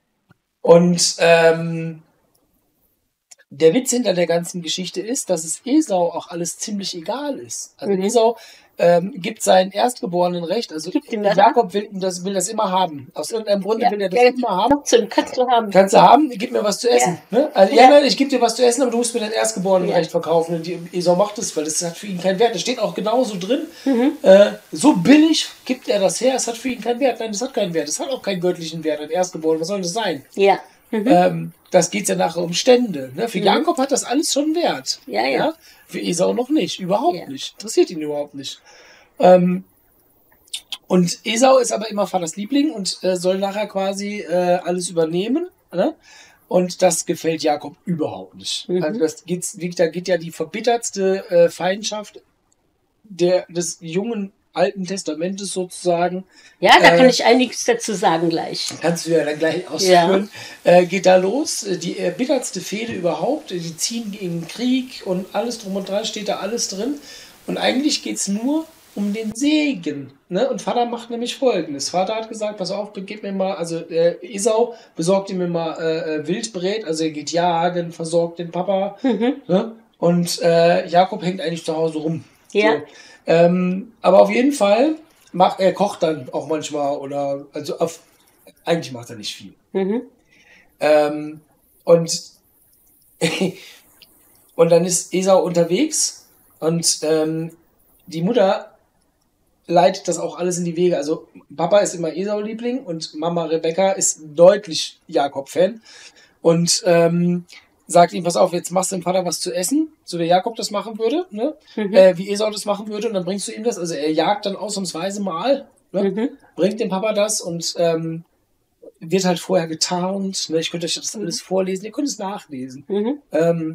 Und ähm, der Witz hinter der ganzen Geschichte ist, dass es Esau auch alles ziemlich egal ist. Also Mhm. Esau ähm, gibt seinen Erstgeborenen Recht. Also Gibt ihm das Jakob will, ihm das, will das immer haben. Aus irgendeinem Grunde Ja. will er das Ja. immer haben. Trotzdem kannst du haben. Kannst du haben, gib mir was zu essen. Ne? Also, ja, Ja. nein, ich gebe dir was zu essen, aber du musst mir dein Erstgeborenenrecht Ja. verkaufen. Und die, Esau macht das, weil das hat für ihn keinen Wert. Das steht auch genauso drin. Mhm. Äh, so billig gibt er das her, es hat für ihn keinen Wert. Nein, das hat keinen Wert. Das hat auch keinen göttlichen Wert, ein Erstgeborener. Was soll das sein? Ja. Mhm. Ähm, das geht ja nachher um Stände. Ne? Für Jakob hat das alles schon Wert. Ja, ja. Für Esau noch nicht. Überhaupt Ja. nicht. Interessiert ihn überhaupt nicht. Ähm, und Esau ist aber immer Vaters Liebling und äh, soll nachher quasi äh, alles übernehmen. Ne? Und das gefällt Jakob überhaupt nicht. Mhm. Also das geht, da geht ja die verbittertste äh, Feindschaft der, des jungen Alten Testamentes sozusagen. Ja, da Äh, kann ich einiges dazu sagen gleich. Kannst du ja dann gleich ausführen. Äh, geht da los. Die erbittertste Fehde überhaupt. Die ziehen gegen Krieg und alles drum und dran, steht da alles drin. Und eigentlich geht es nur um den Segen. Ne? Und Vater macht nämlich Folgendes. Vater hat gesagt, pass auf, gib mir mal, also äh, Esau besorgt ihm immer äh, äh, Wildbret, also er geht jagen, versorgt den Papa. Mhm. Ne? Und äh, Jakob hängt eigentlich zu Hause rum. Ja. So. Ähm, aber auf jeden Fall macht er kocht dann auch manchmal oder also auf, eigentlich macht er nicht viel. Mhm. Ähm, und und dann ist Esau unterwegs und ähm, die Mutter leitet das auch alles in die Wege. Also Papa ist immer Esau-Liebling und Mama Rebekka ist deutlich Jakob-Fan und ähm, sagt ihm, pass auf, jetzt machst du dem Vater was zu essen, so wie Jakob das machen würde, ne? Mhm. äh, wie Esau das machen würde und dann bringst du ihm das. Also er jagt dann ausnahmsweise mal, ne? Mhm. Bringt dem Papa das und ähm, wird halt vorher getarnt. Ne? Ich könnte euch das alles vorlesen, ihr könnt es nachlesen. Mhm. Ähm,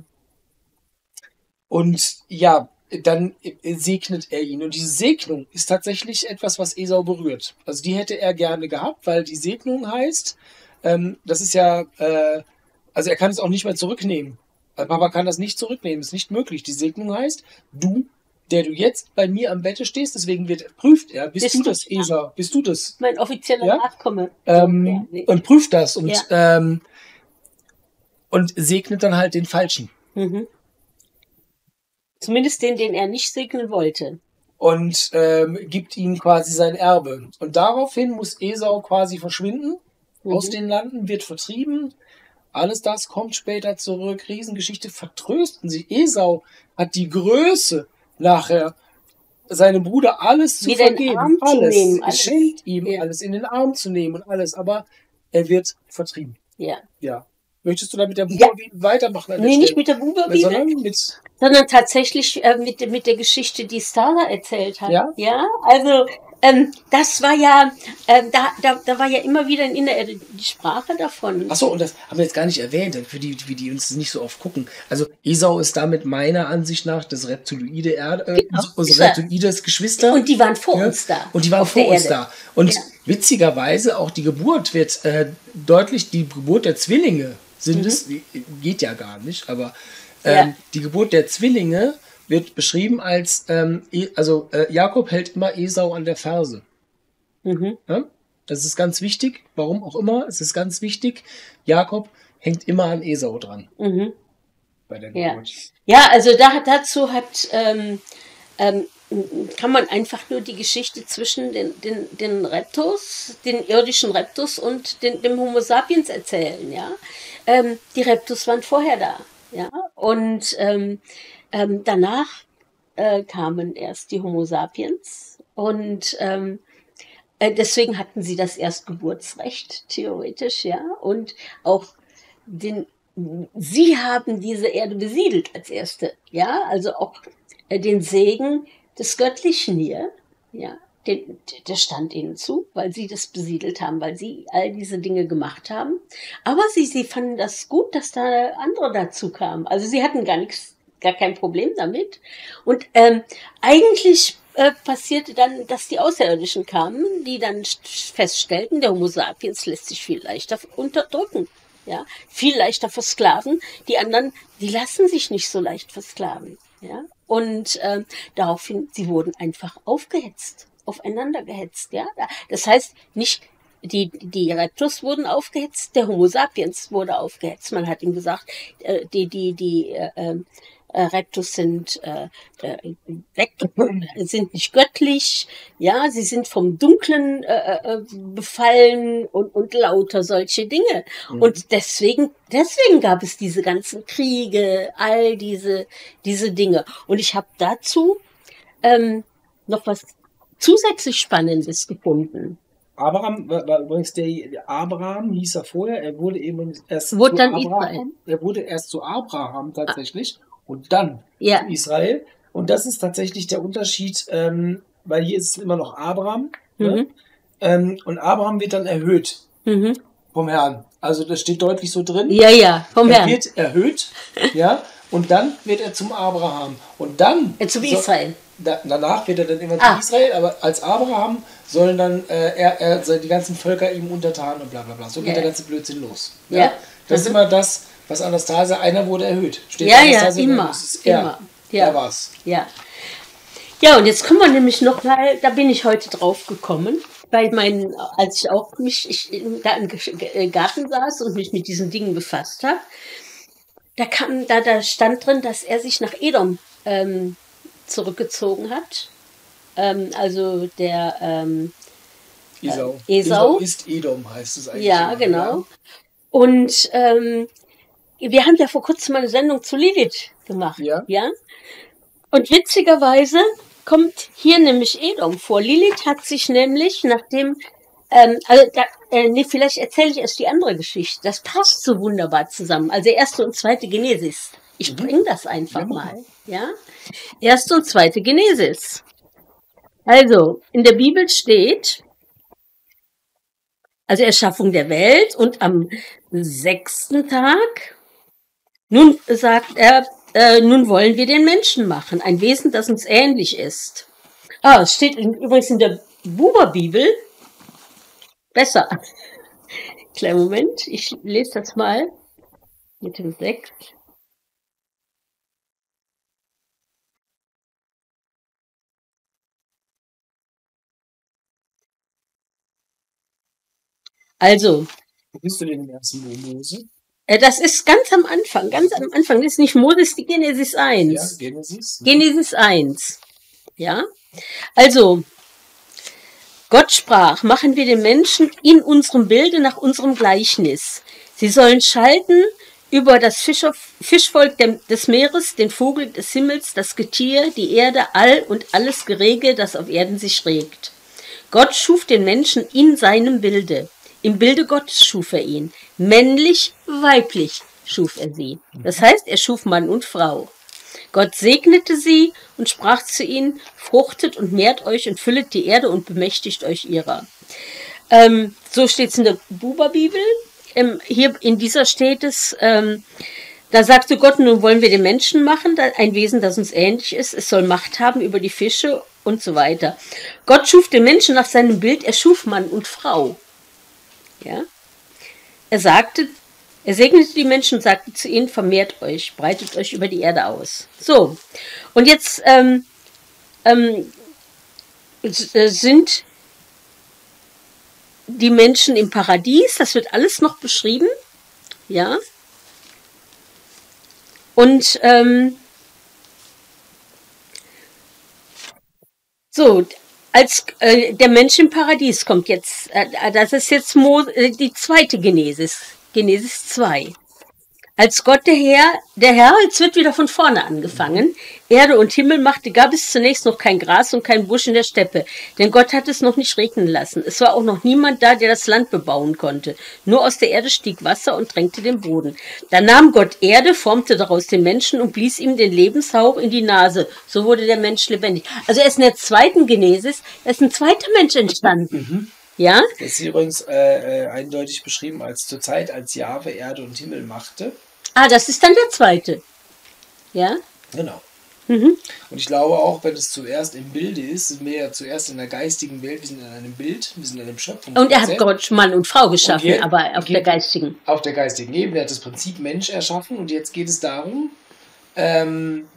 und ja, dann segnet er ihn. Und diese Segnung ist tatsächlich etwas, was Esau berührt. Also die hätte er gerne gehabt, weil die Segnung heißt, ähm, das ist ja, äh, also er kann es auch nicht mehr zurücknehmen. Weil Papa kann das nicht zurücknehmen, ist nicht möglich. Die Segnung heißt, du, der du jetzt bei mir am Bette stehst, deswegen wird prüft er, bist, Bist du du- das, Esau, bist du das? Mein offizieller Ja? Nachkomme. Ähm, Ja, nee. und prüft das und, Ja. ähm, und segnet dann halt den Falschen. Mhm. Zumindest den, den er nicht segnen wollte. Und ähm, gibt ihm quasi sein Erbe. Und daraufhin muss Esau quasi verschwinden Mhm. aus den Landen, wird vertrieben. Alles das kommt später zurück. Riesengeschichte, vertrösten sie. Esau hat die Größe, nachher seinem Bruder alles zu Wieder in den vergeben. Arm zu alles. nehmen, Es alles. schenkt ihm Ja. alles in den Arm zu nehmen und alles. Aber er wird vertrieben. Ja. Ja. Möchtest du da mit der Ja. Bube weitermachen? an der Nee, nicht Stelle? mit der Buberbibel, Sondern mit. sondern tatsächlich äh, mit, mit der Geschichte, die Stara erzählt hat. Ja? Ja, also ähm, das war ja, ähm, da, da, da war ja immer wieder in der die Sprache davon. Achso, und das haben wir jetzt gar nicht erwähnt, für die, für die uns nicht so oft gucken. Also Esau ist damit meiner Ansicht nach das reptiloide Erde, äh, Genau, unser ist er. reptiloides Geschwister. Und die waren vor Ja, uns da. Und die waren auf vor der uns Erde. da. Und Ja. witzigerweise auch die Geburt wird äh, deutlich, die Geburt der Zwillinge sind es, die, geht ja gar nicht, aber ähm, Mhm. Ja. die Geburt der Zwillinge wird beschrieben als, ähm, E- also äh, Jakob hält immer Esau an der Ferse. Mhm. Ja? Das ist ganz wichtig, warum auch immer, es ist ganz wichtig, Jakob hängt immer an Esau dran Mhm. bei der Ja. Geburt. Ja, also da, dazu hat ähm, ähm, kann man einfach nur die Geschichte zwischen den, den, den Reptus, den irdischen Reptus und den, dem Homo sapiens erzählen, ja. Ähm, die Reptus waren vorher da, ja. Und ähm, ähm, danach äh, kamen erst die Homo sapiens und ähm, äh, deswegen hatten sie das Erstgeburtsrecht, theoretisch, ja. Und auch den, sie haben diese Erde besiedelt als erste, ja. Also auch äh, den Segen des Göttlichen hier, ja, den, der stand ihnen zu, weil sie das besiedelt haben, weil sie all diese Dinge gemacht haben. Aber sie, sie fanden das gut, dass da andere dazu kamen. Also sie hatten gar nichts, gar kein Problem damit. Und ähm, eigentlich äh, passierte dann, dass die Außerirdischen kamen, die dann feststellten, der Homo sapiens lässt sich viel leichter unterdrücken. Ja, viel leichter versklaven. Die anderen, die lassen sich nicht so leicht versklaven. Ja, und äh, daraufhin, sie wurden einfach aufgehetzt, aufeinander gehetzt. Ja, das heißt, nicht die, die Reptus wurden aufgehetzt, der Homo sapiens wurde aufgehetzt. Man hat ihm gesagt, äh, die, die, die äh, äh, Reptus sind äh, äh, weg, sind nicht göttlich, ja, sie sind vom Dunklen äh, äh, befallen und, und lauter solche Dinge. Mhm. Und deswegen, deswegen gab es diese ganzen Kriege, all diese, diese Dinge. Und ich habe dazu ähm, noch was zusätzlich Spannendes gefunden. Abraham war, war übrigens der, der Abraham hieß er vorher, er wurde eben erst wurde zu dann Abraham, Israel. er wurde erst zu Abraham tatsächlich und dann ja. zu Israel. Und das ist tatsächlich der Unterschied, ähm, weil hier ist es immer noch Abraham, mhm. ne? ähm, und Abraham wird dann erhöht mhm. vom Herrn. Also das steht deutlich so drin. Ja, ja, vom er Herrn. Er wird erhöht, ja, und dann wird er zum Abraham. Und dann... Ja, zum Israel. Da, danach wird er dann immer ah. zu Israel, aber als Abraham sollen dann äh, er, er, die ganzen Völker ihm untertan und bla bla bla. So geht yeah. der ganze Blödsinn los. Ja? Ja. Das ist immer das, was Anastasia, einer wurde erhölt. Steht ja, Anastasia, ja, immer. Das ist er. Immer. Ja. Er war's. Ja. Ja, und jetzt kommen wir nämlich noch mal, da bin ich heute drauf gekommen, bei meinen, als ich auch mich ich, da im Garten saß und mich mit diesen Dingen befasst habe, da kam, da, da stand drin, dass er sich nach Edom ähm, zurückgezogen hat. Ähm, also der ähm, Esau. Äh, Esau. Esau ist Edom, heißt es eigentlich. Ja, immer, genau. Ja. Und ähm, wir haben ja vor kurzem mal eine Sendung zu Lilith gemacht. Ja. ja. Und witzigerweise kommt hier nämlich Edom vor. Lilith hat sich nämlich, nachdem, ähm, also da, äh, nee, vielleicht erzähle ich erst die andere Geschichte. Das passt so wunderbar zusammen. Also erste und zweite Genesis. Ich mhm. bringe das einfach ja. mal. Ja. Erste und zweite Genesis. Also, in der Bibel steht, also Erschaffung der Welt und am sechsten Tag, nun sagt er, äh, nun wollen wir den Menschen machen, ein Wesen, das uns ähnlich ist. Ah, es steht in, übrigens in der Buber-Bibel, besser. Kleinen Moment, ich lese das mal mit dem sechs. Also. Wo bist du denn im ersten Mose? Äh, das ist ganz am Anfang, ganz am Anfang. Das ist nicht Moses, die Genesis eins. Ja, Genesis. Genesis eins. Ja. Also, Gott sprach, machen wir den Menschen in unserem Bilde nach unserem Gleichnis. Sie sollen schalten über das Fischer, Fischvolk des Meeres, den Vogel des Himmels, das Getier, die Erde, all und alles Gerege, das auf Erden sich regt. Gott schuf den Menschen in seinem Bilde. Im Bilde Gottes schuf er ihn. Männlich, weiblich schuf er sie. Das heißt, er schuf Mann und Frau. Gott segnete sie und sprach zu ihnen, fruchtet und mehrt euch und füllet die Erde und bemächtigt euch ihrer. Ähm, so steht es in der Buber-Bibel. Ähm, hier in dieser steht es, ähm, da sagte Gott, nun wollen wir den Menschen machen, ein Wesen, das uns ähnlich ist. Es soll Macht haben über die Fische und so weiter. Gott schuf den Menschen nach seinem Bild, er schuf Mann und Frau. Ja? Er sagte, er segnete die Menschen und sagte zu ihnen, vermehrt euch, breitet euch über die Erde aus. So, und jetzt ähm, ähm, sind die Menschen im Paradies, das wird alles noch beschrieben, ja. Und ähm, So, als äh, der Mensch im Paradies kommt jetzt, äh, das ist jetzt Mo äh, die zweite Genesis, Genesis zwei. Als Gott der Herr, der Herr, jetzt wird wieder von vorne angefangen, Erde und Himmel machte, gab es zunächst noch kein Gras und kein Busch in der Steppe, denn Gott hat es noch nicht regnen lassen. Es war auch noch niemand da, der das Land bebauen konnte. Nur aus der Erde stieg Wasser und drängte den Boden. Da nahm Gott Erde, formte daraus den Menschen und blies ihm den Lebenshauch in die Nase. So wurde der Mensch lebendig. Also erst in der zweiten Genesis, da ist ein zweiter Mensch entstanden. Mhm. Ja? Das ist übrigens äh, äh, eindeutig beschrieben als zur Zeit, als Jahwe Erde und Himmel machte. Ah, das ist dann der zweite. Ja? Genau. Mhm. Und ich glaube auch, wenn es zuerst im Bilde ist, sind wir ja zuerst in der geistigen Welt, wir sind in einem Bild, wir sind in einem Schöpfung. Und er hat Gott Mann und Frau geschaffen, und hier, aber auf hier, der geistigen. Auf der geistigen Ebene. Er hat das Prinzip Mensch erschaffen und jetzt geht es darum, ähm,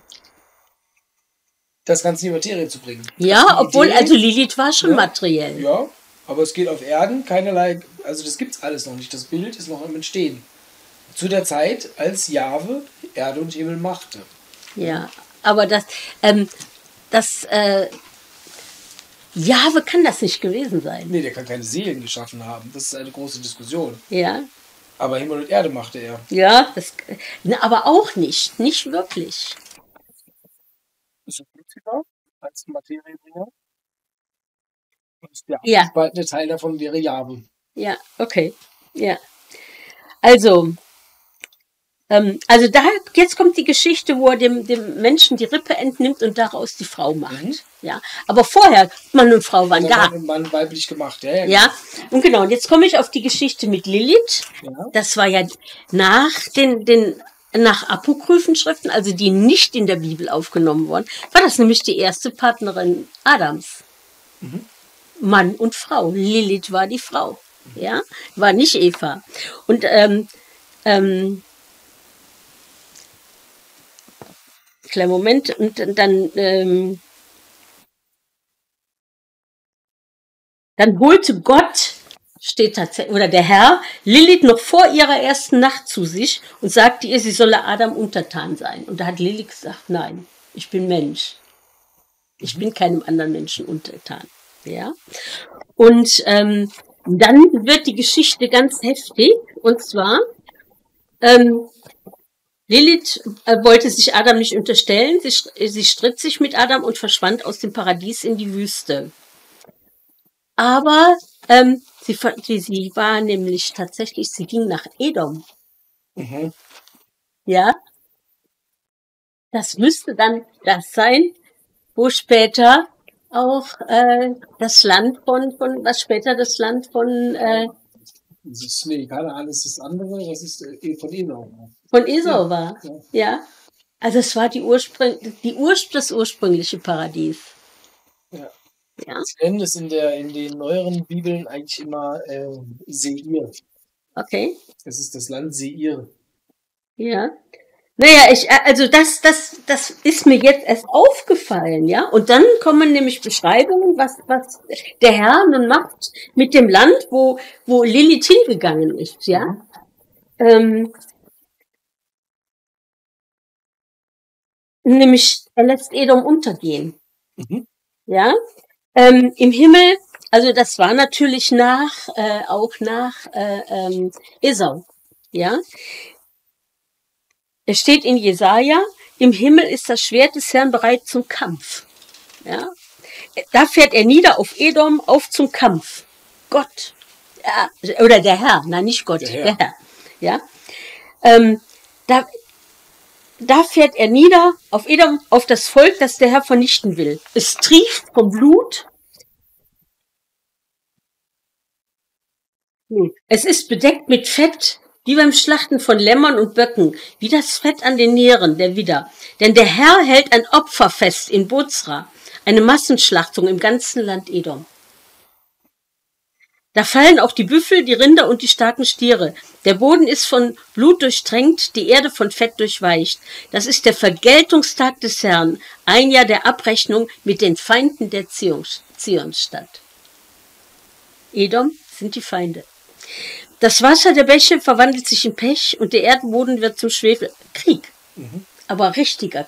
das Ganze in die Materie zu bringen. Ja, obwohl, Idee, also Lilith war schon ja, materiell. Ja, aber es geht auf Erden keinerlei, also das gibt es alles noch nicht. Das Bild ist noch im Entstehen. Zu der Zeit, als Jahwe Erde und Himmel machte. Ja, aber das, ähm, das, äh, Jahwe kann das nicht gewesen sein. Nee, der kann keine Seelen geschaffen haben. Das ist eine große Diskussion. Ja. Aber Himmel und Erde machte er. Ja, das, aber auch nicht, nicht wirklich. Ist Luzifer als Materiebringer? Und der Ja. abgespaltene Teil davon wäre Jahwe. Ja, okay. Ja. Also, ähm, also da, jetzt kommt die Geschichte, wo er dem, dem Menschen die Rippe entnimmt und daraus die Frau macht. Mhm. Ja. Aber vorher, Mann und Frau waren Also da. Mann und Mann weiblich gemacht, ja. Ja, Ja, und genau, und jetzt komme ich auf die Geschichte mit Lilith. Ja. Das war ja nach den, den nach apokryphen Schriften, also die nicht in der Bibel aufgenommen wurden, war das nämlich die erste Partnerin Adams. Mhm. Mann und Frau. Lilith war die Frau. Ja, war nicht Eva. Und ähm, ähm, kleinen Moment, und dann ähm, dann holte Gott, steht tatsächlich, oder der Herr, Lilith noch vor ihrer ersten Nacht zu sich und sagte ihr, sie solle Adam untertan sein. Und da hat Lilith gesagt, nein, ich bin Mensch. Ich bin keinem anderen Menschen untertan. Ja. Und ähm, dann wird die Geschichte ganz heftig. Und zwar, ähm, Lilith äh, wollte sich Adam nicht unterstellen. Sie, sie stritt sich mit Adam und verschwand aus dem Paradies in die Wüste. Aber ähm, sie, sie, sie war nämlich tatsächlich, sie ging nach Edom. Mhm. Ja. Das müsste dann das sein, wo später auch äh, das Land von, von, was später das Land von, äh, Das ist, nee, keine Ahnung, ist das andere, das ist äh, von Esau. von Esau war. Ja. Ja. Also es war die Ursprung, die Urspr das ursprüngliche Paradies. Ja. Ja. Sie nennen es in, der, in den neueren Bibeln eigentlich immer äh, Seir. Okay. Das ist das Land Seir. Ja. Naja, ich, also das, das, das ist mir jetzt erst aufgefallen, ja. Und dann kommen nämlich Beschreibungen, was, was der Herr nun macht mit dem Land, wo, wo Lilith hingegangen ist, ja. Mhm. Ähm, nämlich, er lässt Edom untergehen, Mhm. ja. Ähm, im Himmel, also das war natürlich nach, äh, auch nach äh, ähm, Esau, ja. Es steht in Jesaja, im Himmel ist das Schwert des Herrn bereit zum Kampf. Ja? Da fährt er nieder auf Edom, auf zum Kampf. Gott. Ja, oder der Herr, nein, nicht Gott, Der Herr. der Herr. Ja? Ähm, da, da fährt er nieder auf Edom, auf das Volk, das der Herr vernichten will. Es trieft vom Blut. Es ist bedeckt mit Fett, wie beim Schlachten von Lämmern und Böcken, wie das Fett an den Nieren der Widder. Denn der Herr hält ein Opferfest in Bozra, eine Massenschlachtung im ganzen Land Edom. Da fallen auch die Büffel, die Rinder und die starken Stiere. Der Boden ist von Blut durchtränkt, die Erde von Fett durchweicht. Das ist der Vergeltungstag des Herrn, ein Jahr der Abrechnung mit den Feinden der Zionsstadt. Edom sind die Feinde. Das Wasser der Bäche verwandelt sich in Pech und der Erdboden wird zum Schwefel. Krieg. Mhm. Aber richtiger Krieg.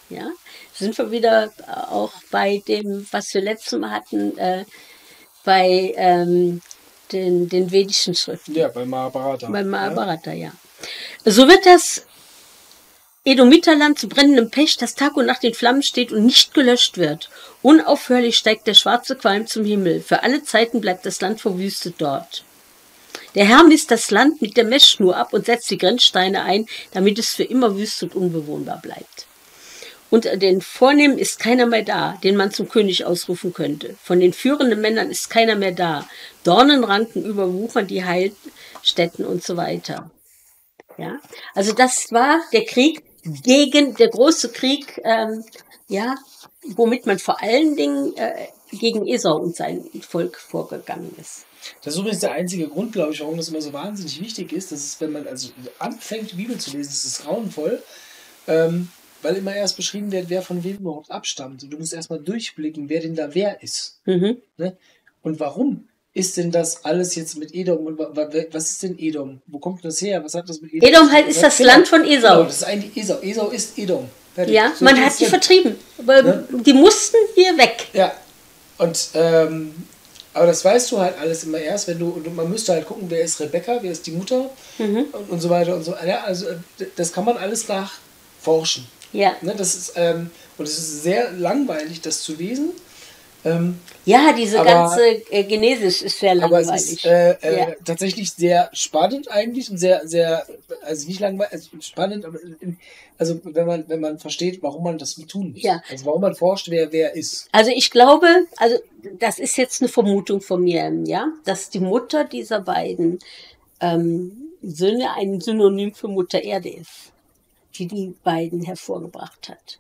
Ja, sind wir wieder auch bei dem, was wir letztes Mal hatten, äh, bei ähm, den, den vedischen Schriften. Ja, bei Mahabharata. Bei Mahabharata, ja. So wird das Edomiterland zu brennendem Pech, das Tag und Nacht in Flammen steht und nicht gelöscht wird. Unaufhörlich steigt der schwarze Qualm zum Himmel. Für alle Zeiten bleibt das Land verwüstet dort. Der Herr misst das Land mit der Messschnur ab und setzt die Grenzsteine ein, damit es für immer wüst und unbewohnbar bleibt. Unter den Vornehmen ist keiner mehr da, den man zum König ausrufen könnte. Von den führenden Männern ist keiner mehr da. Dornenranken überwuchern die Heilstätten und so weiter. Ja, also das war der Krieg gegen, der große Krieg, ähm, ja, womit man vor allen Dingen äh, gegen Esau und sein Volk vorgegangen ist. Das ist übrigens der einzige Grund, glaube ich, warum das immer so wahnsinnig wichtig ist. Das ist, wenn man also anfängt, die Bibel zu lesen, das ist grauenvoll, ähm, weil immer erst beschrieben wird, wer von wem überhaupt abstammt. Und du musst erstmal durchblicken, wer denn da wer ist. Mhm. Ne? Und warum ist denn das alles jetzt mit Edom? Und was ist denn Edom? Wo kommt das her? Was hat das mit Edom? Edom halt ist das genau. Land von Esau. Genau, das ist eigentlich Esau. Esau ist Edom. Fertig. Ja, So man steht's hat die drin. vertrieben. Aber Ne? die mussten hier weg. Ja, und ähm, aber das weißt du halt alles immer erst, wenn du, und man müsste halt gucken, wer ist Rebekka, wer ist die Mutter Mhm. und, und so weiter und so. Ja, also äh, das kann man alles nachforschen. Ja. Ne, das ist, ähm, und es ist sehr langweilig, das zu lesen. Ähm, Ja, diese Aber- ganze äh, Genesis ist sehr aber langweilig. es ist äh, äh, Ja. tatsächlich sehr spannend eigentlich und sehr, sehr, also nicht langweilig, also spannend, aber in, also wenn man, wenn man versteht, warum man das tun muss. Ja. Also warum man forscht, wer wer ist. Also ich glaube, also das ist jetzt eine Vermutung von mir, ja, dass die Mutter dieser beiden ähm, Söhne ein Synonym für Mutter Erde ist, die die beiden hervorgebracht hat.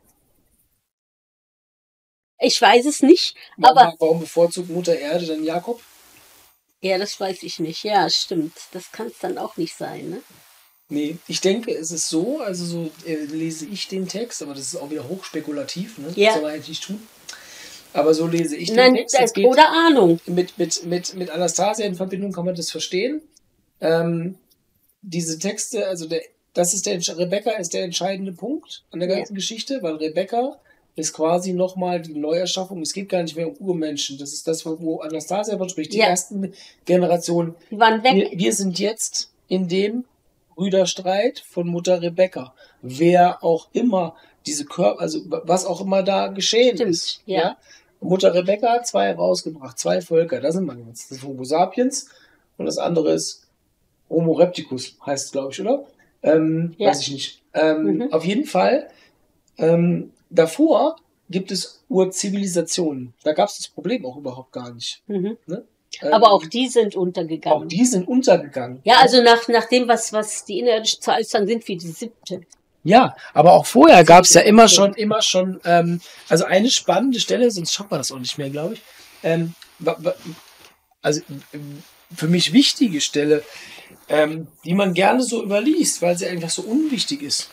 Ich weiß es nicht, aber Warum, warum bevorzugt Mutter Erde dann Jakob? ja, das weiß ich nicht. Ja, stimmt. Das kann es dann auch nicht sein, ne? Nee, ich denke, es ist so, also so äh, lese ich den Text, aber das ist auch wieder hochspekulativ, ne? Ja. Das soll man eigentlich nicht tun. Aber so lese ich den Nein, Text. das, Es geht oder Ahnung. mit, mit, mit, mit Anastasia in Verbindung kann man das verstehen. Ähm, diese Texte, also der, das ist der Rebekka ist der entscheidende Punkt an der Ja. ganzen Geschichte, weil Rebekka ist quasi nochmal die Neuerschaffung. Es geht gar nicht mehr um Urmenschen. Das ist das, wo Anastasia von spricht. Die Ja. ersten Generationen. Die waren weg. Wir, wir sind jetzt in dem Brüderstreit von Mutter Rebekka. Wer auch immer diese Körper, also was auch immer da geschehen Stimmt, ist. ja. Mutter Rebekka hat zwei herausgebracht, zwei Völker. Da sind wir jetzt. Das ist Homo sapiens und das andere ist Homo repticus, heißt es, glaube ich, oder? Ähm, Ja. Weiß ich nicht. Ähm, Mhm. Auf jeden Fall, ähm, davor gibt es Urzivilisationen. Da gab es das Problem auch überhaupt gar nicht. Mhm. Ne? Ähm, Aber auch die sind untergegangen. auch die sind untergegangen. Ja, also nach, nach dem, was, was die innerirdischen Zahlen sagen, sind wir die siebte. Ja, aber auch vorher gab es ja immer schon, immer schon, ähm, also eine spannende Stelle, sonst schaffen wir das auch nicht mehr, glaube ich. Ähm, wa- wa- also ähm, für mich wichtige Stelle, ähm, die man gerne so überliest, weil sie einfach so unwichtig ist.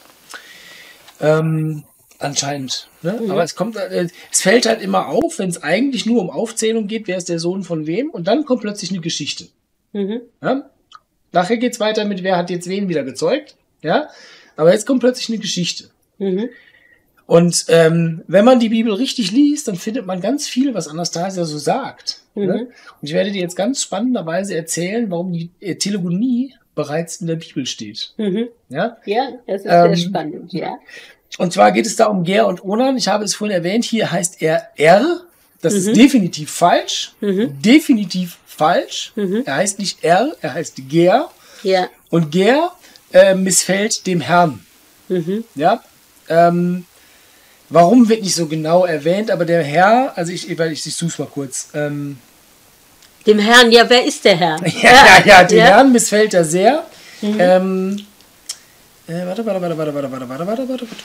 Ähm, anscheinend. Ne? Mhm. Aber es kommt, äh, es fällt halt immer auf, wenn es eigentlich nur um Aufzählung geht, wer ist der Sohn von wem, und dann kommt plötzlich eine Geschichte. Mhm. Ja? Nachher geht's weiter mit, wer hat jetzt wen wieder gezeugt. Ja? Aber jetzt kommt plötzlich eine Geschichte. Mhm. Und ähm, wenn man die Bibel richtig liest, dann findet man ganz viel, was Anastasia so sagt. Mhm. Ne? Und ich werde dir jetzt ganz spannenderweise erzählen, warum die äh, Telegonie bereits in der Bibel steht. Mhm. Ja? Ja, das ist Ähm, sehr spannend, ja. Und zwar geht es da um Ger und Onan. Ich habe es vorhin erwähnt, hier heißt er Er. Das ist Mhm. definitiv falsch. Mhm. Definitiv falsch. Mhm. Er heißt nicht Er, er heißt Ger. Ja. Und Ger äh, missfällt dem Herrn. Mhm. Ja. Ähm, warum wird nicht so genau erwähnt, aber der Herr, also ich, weil ich, ich suche es mal kurz. Ähm, Dem Herrn, ja, wer ist der Herr? ja, ja, ja, dem ja. Herrn missfällt er sehr. Mhm. Ähm, äh, warte, warte, warte, warte, warte, warte, warte, warte, warte, warte.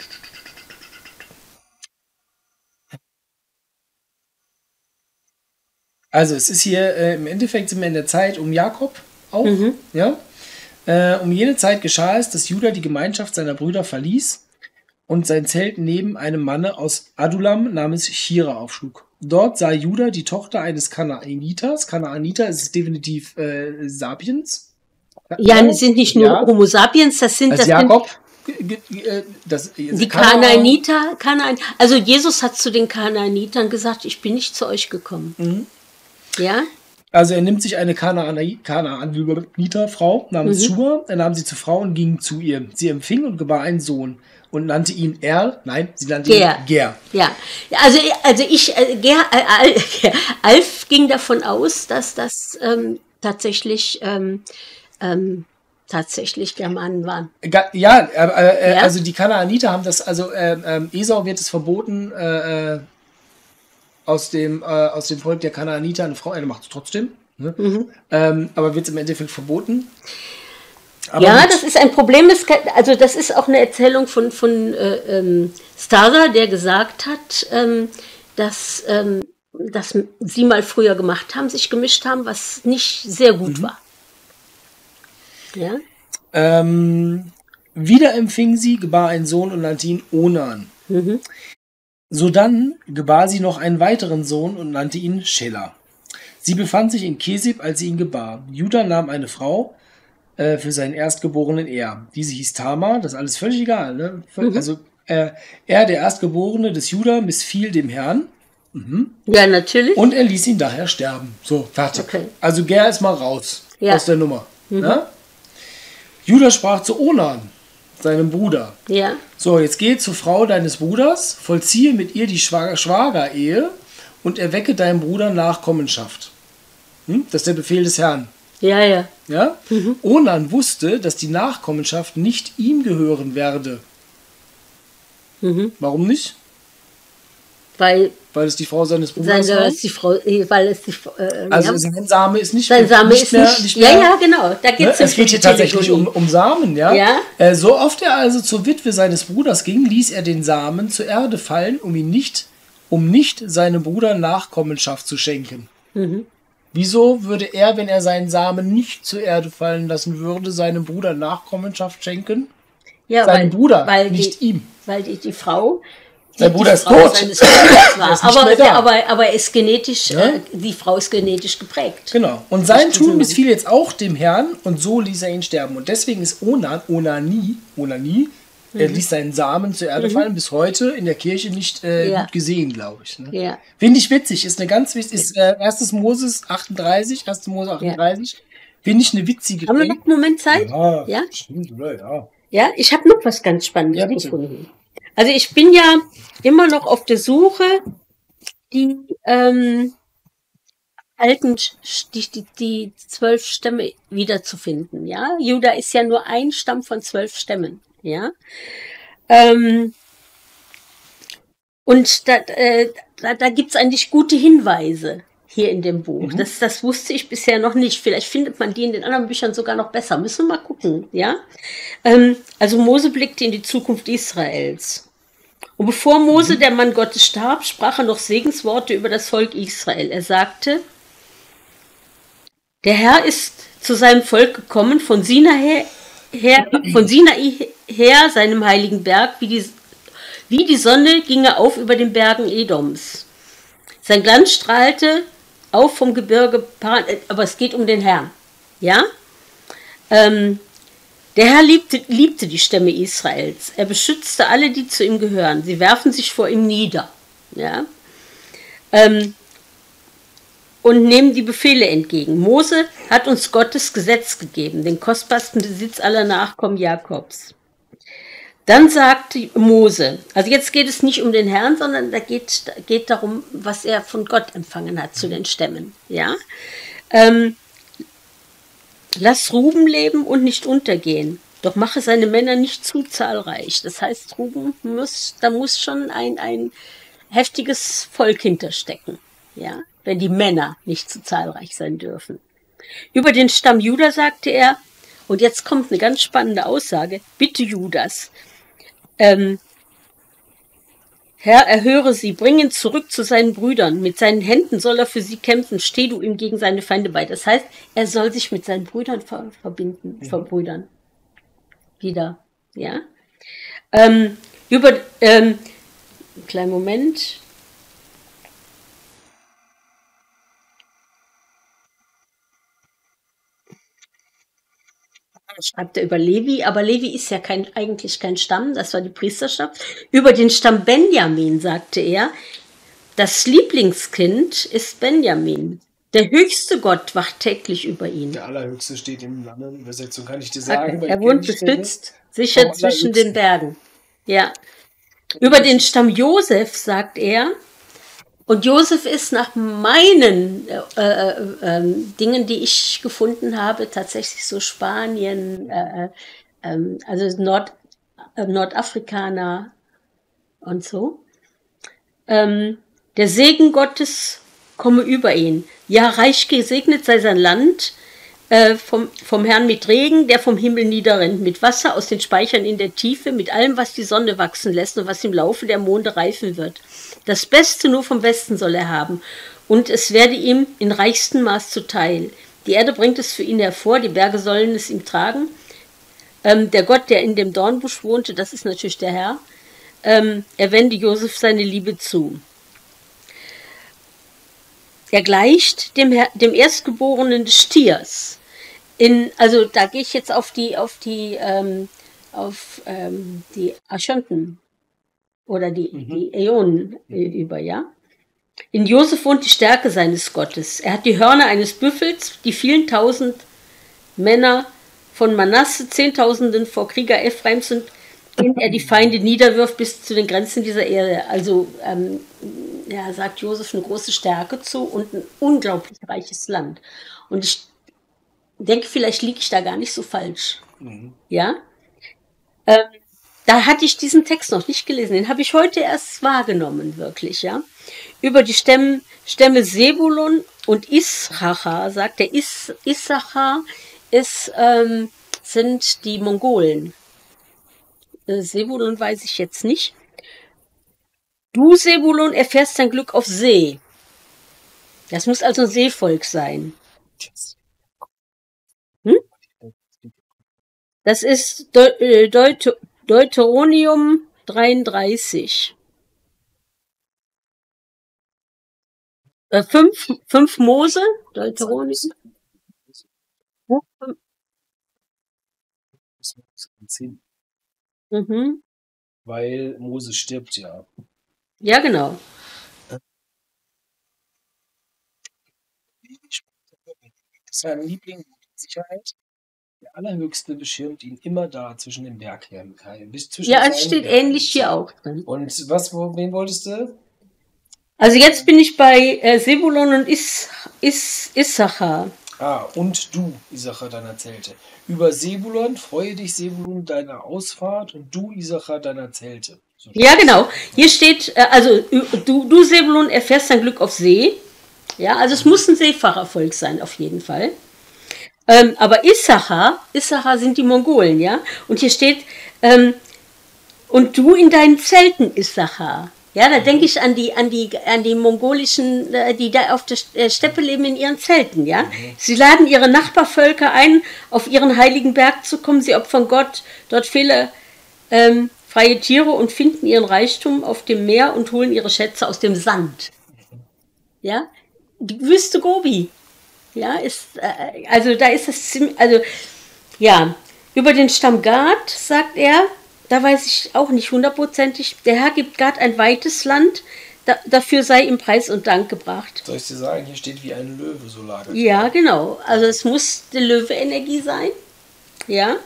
Also es ist hier, äh, im Endeffekt sind wir in der Zeit um Jakob auch, Mhm. ja. Äh, um jene Zeit geschah es, dass Juda die Gemeinschaft seiner Brüder verließ und sein Zelt neben einem Manne aus Adulam namens Chira aufschlug. Dort sah Juda die Tochter eines Kanaaniters. Kanaaniter ist definitiv äh, Sapiens. Ja, es sind nicht nur Ja. Homo sapiens, das sind, Also das Jakob. sind ge- ge- äh, das, Die Kanaan- Kanaaniter, Kanaan, also Jesus hat zu den Kanaanitern gesagt, ich bin nicht zu euch gekommen. Mhm. Ja? Also er nimmt sich eine Kanaanai- Kanaaniter-Frau namens Schua, er nahm sie zur Frau und ging zu ihr. Sie empfing und gebar einen Sohn und nannte ihn Er, nein, sie nannte Ger. ihn Ger. Ja, also, also ich, äh, Ger, äh, Al- Alf ging davon aus, dass das ähm, tatsächlich, ähm, ähm, tatsächlich Germanen waren. Ga- Ja, äh, äh, Ja? also die Kanaaniter haben das, also äh, ähm, Esau wird es verboten, äh, äh, aus dem, äh, aus dem Volk der Kanaaniter eine Frau, er macht es trotzdem, ne? Mhm. ähm, aber wird es im Endeffekt verboten. Aber Ja, gut. das ist ein Problem. Das kann, also das ist auch eine Erzählung von, von äh, ähm, Staser, der gesagt hat, ähm, dass, ähm, dass sie mal früher gemacht haben, sich gemischt haben, was nicht sehr gut war. Ja? Ähm, wieder empfing sie, gebar einen Sohn und nannte ihn Onan. Mhm. Sodann gebar sie noch einen weiteren Sohn und nannte ihn Schela. Sie befand sich in Kesib, als sie ihn gebar. Judah nahm eine Frau äh, für seinen erstgeborenen Er. Diese hieß Tamar, das ist alles völlig egal. Ne? Also äh, er, der Erstgeborene des Judah, missfiel dem Herrn Ja, natürlich. und er ließ ihn daher sterben. So, fertig. Okay. Also Ger ist mal raus Ja. aus der Nummer. Ja? Judah sprach zu Onan, seinem Bruder. Ja. So, jetzt geh zur Frau deines Bruders, vollziehe mit ihr die Schwager Schwagerehe und erwecke deinem Bruder Nachkommenschaft. Hm? Das ist der Befehl des Herrn. Ja, ja. Ja? Onan wusste, dass die Nachkommenschaft nicht ihm gehören werde. Mhm. Warum nicht? Weil, Weil es die Frau seines sein, Bruders war. weil es die Frau, äh, weil es die, äh, Also ja, sein Same ist nicht, sein Same nicht ist mehr, nicht, nicht ja, mehr. ja, genau. Da Ne? geht's Es geht hier tatsächlich um, um Samen, ja. Ja. Äh, so oft er also zur Witwe seines Bruders ging, ließ er den Samen zur Erde fallen, um ihn nicht, um nicht seinem Bruder Nachkommenschaft zu schenken. Mhm. Wieso würde er, wenn er seinen Samen nicht zur Erde fallen lassen würde, seinem Bruder Nachkommenschaft schenken? Ja, Seinem Bruder, weil nicht die, ihm. Weil die, die Frau. Sein die Bruder ist Frau tot. seines Bruders war. Er ist nicht aber, mehr da. aber, aber er ist genetisch, Ja? äh, die Frau ist genetisch geprägt. Genau. Und sein Durch diesen Tun missfiel jetzt auch dem Herrn und so ließ er ihn sterben. Und deswegen ist Onan, Onanie, Onanie, er ließ seinen Samen zur Erde fallen, bis heute in der Kirche nicht äh, Ja. gut gesehen, glaube ich. Ne? Ja. Finde ich witzig, ist eine ganz wichtig, ist äh, erstes Moses achtunddreißig, erstes Mose achtunddreißig, finde ich eine witzige Haben wir noch einen Moment Zeit? Ja, Ja? stimmt, oder? Ja. Ja, ich habe noch was ganz Spannendes Ja, bitte. gefunden. Also ich bin ja immer noch auf der Suche, die ähm, alten, Sch- die, die, die zwölf Stämme wiederzufinden. Ja, Juda ist ja nur ein Stamm von zwölf Stämmen. Ja, ähm, und da, äh, da, da gibt's eigentlich gute Hinweise hier in dem Buch. Mhm. Das, das wusste ich bisher noch nicht. Vielleicht findet man die in den anderen Büchern sogar noch besser. Müssen wir mal gucken. Ja, ähm, also Mose blickte in die Zukunft Israels. Und bevor Mose, der Mann Gottes, starb, sprach er noch Segensworte über das Volk Israel. Er sagte, der Herr ist zu seinem Volk gekommen, von Sinai her, von Sinai her, seinem heiligen Berg, wie die, wie die Sonne ging er auf über den Bergen Edoms. Sein Glanz strahlte auf vom Gebirge, Paran, aber es geht um den Herrn. Ja? Ähm, Der Herr liebte, liebte die Stämme Israels. Er beschützte alle, die zu ihm gehören. Sie werfen sich vor ihm nieder. Ja? Ähm, und nehmen die Befehle entgegen. Mose hat uns Gottes Gesetz gegeben, den kostbarsten Besitz aller Nachkommen Jakobs. Dann sagte Mose, also jetzt geht es nicht um den Herrn, sondern da geht, da geht darum, was er von Gott empfangen hat zu den Stämmen. Ja? Ähm, Lass Ruben leben und nicht untergehen. Doch mache seine Männer nicht zu zahlreich. Das heißt, Ruben muss, da muss schon ein, ein heftiges Volk hinterstecken. Ja, wenn die Männer nicht zu zahlreich sein dürfen. Über den Stamm Juda sagte er, und jetzt kommt eine ganz spannende Aussage, bitte Judas, ähm, Herr, erhöre sie, bring ihn zurück zu seinen Brüdern. Mit seinen Händen soll er für sie kämpfen. Steh du ihm gegen seine Feinde bei. Das heißt, er soll sich mit seinen Brüdern ver verbinden, mhm. verbrüdern. Wieder, ja. Ähm, über, ähm, kleinen Moment. schreibt er über Levi, aber Levi ist ja kein, eigentlich kein Stamm, das war die Priesterschaft. Über den Stamm Benjamin sagte er, das Lieblingskind ist Benjamin. Der höchste Gott wacht täglich über ihn. Der Allerhöchste steht in einer anderen Übersetzung, kann ich dir sagen. weil Er ich wohnt kenne die Stelle. beschützt, sicher Vom zwischen Allerhöchsten. den Bergen. Ja. Über den Stamm Josef sagt er, und Josef ist nach meinen äh, äh, äh, Dingen, die ich gefunden habe, tatsächlich so Spanien, äh, äh, also Nord, äh, Nordafrikaner und so. Ähm, der Segen Gottes komme über ihn. Ja, reich gesegnet sei sein Land, äh, vom, vom Herrn mit Regen, der vom Himmel niederrennt, mit Wasser aus den Speichern in der Tiefe, mit allem, was die Sonne wachsen lässt und was im Laufe der Monde reifen wird. Das Beste nur vom Westen soll er haben, und es werde ihm in reichstem Maß zuteil. Die Erde bringt es für ihn hervor, die Berge sollen es ihm tragen. Ähm, der Gott, der in dem Dornbusch wohnte, das ist natürlich der Herr, ähm, er wende Josef seine Liebe zu. Er gleicht dem, Her dem Erstgeborenen des Stiers. In, also da gehe ich jetzt auf die, auf die, ähm, auf ähm, die Aschanten oder die, Mhm. die Äonen äh, über, ja. In Josef wohnt die Stärke seines Gottes. Er hat die Hörner eines Büffels, die vielen tausend Männer von Manasse, Zehntausenden vor Krieger Ephraims sind, und er die Feinde niederwirft bis zu den Grenzen dieser Erde. Also ähm, ja, sagt Josef eine große Stärke zu und ein unglaublich reiches Land. Und ich denke, vielleicht liege ich da gar nicht so falsch. Mhm. Ja, ähm, da hatte ich diesen Text noch nicht gelesen. Den habe ich heute erst wahrgenommen, wirklich, ja. Über die Stämme, Stämme Sebulon und Issachar sagt er, Is, Issachar ist, ähm, sind die Mongolen. Äh, Sebulon weiß ich jetzt nicht. Du, Sebulon, erfährst dein Glück auf See. Das muss also ein Seevolk sein. Hm? Das ist Deu äh, Deut Deuteronomium dreiunddreißig. Äh, fünf, fünf Mose, Deuteronomium. Mhm. Weil Mose stirbt ja. Ja, genau. Sein Liebling Sicherheit. Der Allerhöchste beschirmt ihn immer da zwischen den Bergherren. Bis zwischen Ja, es seinen steht Bergen. ähnlich hier auch drin. Und was, wo, wen wolltest du? Also jetzt bin ich bei äh, Sebulon und Is, Is, Issachar. Ah, und du, Issachar, deiner Zelte. Über Sebulon, freue dich, Sebulon, deiner Ausfahrt, und du, Issachar, deiner Zelte. So Ja, genau. Hier steht, äh, also du, du Sebulon, erfährst dein Glück auf See. Ja, also es muss ein Seefahrervolk sein, auf jeden Fall. Ähm, aber Issachar, Issachar sind die Mongolen, ja. Und hier steht, ähm, und du in deinen Zelten, Issachar. Ja, da denke ich an die, an die, an die mongolischen, äh, die da auf der äh, Steppe leben in ihren Zelten, ja. Mhm. Sie laden ihre Nachbarvölker ein, auf ihren heiligen Berg zu kommen. Sie opfern Gott dort viele ähm, freie Tiere und finden ihren Reichtum auf dem Meer und holen ihre Schätze aus dem Sand. Ja, die Wüste Gobi. Ja, ist, äh, also da ist es ziemlich, also, ja, über den Stamm Gad sagt er, da weiß ich auch nicht hundertprozentig, der Herr gibt Gad ein weites Land, da, dafür sei ihm Preis und Dank gebracht. Soll ich dir sagen, hier steht wie ein Löwe, so lagert. Ja, genau, also es muss die Löwe-Energie sein, ja.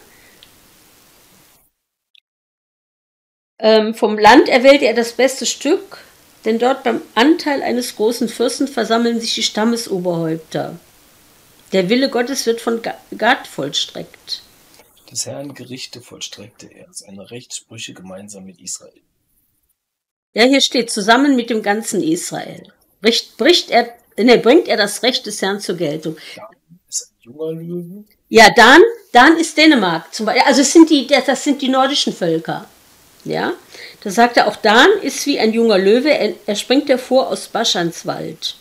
Ähm, vom Land erwählt er das beste Stück, denn dort beim Anteil eines großen Fürsten versammeln sich die Stammesoberhäupter. Der Wille Gottes wird von Gad vollstreckt. Des Herrn Gerichte vollstreckte er, seine Rechtssprüche gemeinsam mit Israel. Ja, hier steht, zusammen mit dem ganzen Israel. Bricht, bricht er, ne, bringt er das Recht des Herrn zur Geltung. Dan ist ein junger Löwe. Ja, Dan, Dan ist Dänemark zum Beispiel. Also es sind die, das sind die nordischen Völker. Ja, da sagt er auch, Dan ist wie ein junger Löwe, er, er springt hervor aus Baschans Wald.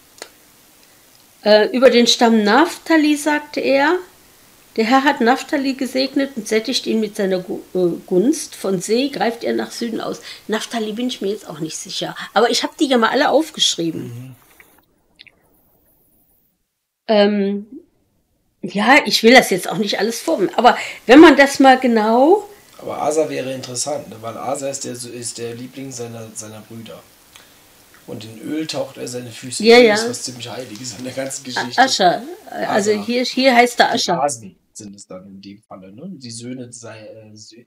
Äh, über den Stamm Naphtali sagte er, der Herr hat Naphtali gesegnet und sättigt ihn mit seiner Gunst. Von See greift er nach Süden aus. Naphtali bin ich mir jetzt auch nicht sicher. Aber ich habe die ja mal alle aufgeschrieben. Mhm. Ähm, Ja, ich will das jetzt auch nicht alles formen. Aber wenn man das mal genau. Aber Asa wäre interessant, ne? Weil Asa ist der, ist der Liebling seiner, seiner Brüder. Und in Öl taucht er seine Füße. Ja, Öl ja. ist was ziemlich Heiliges in der ganzen Geschichte. Ascher. Also Asa. hier, hier heißt er Die Ascher. Asen sind es dann in dem Falle, ne? Die Söhne sei äh, Sö-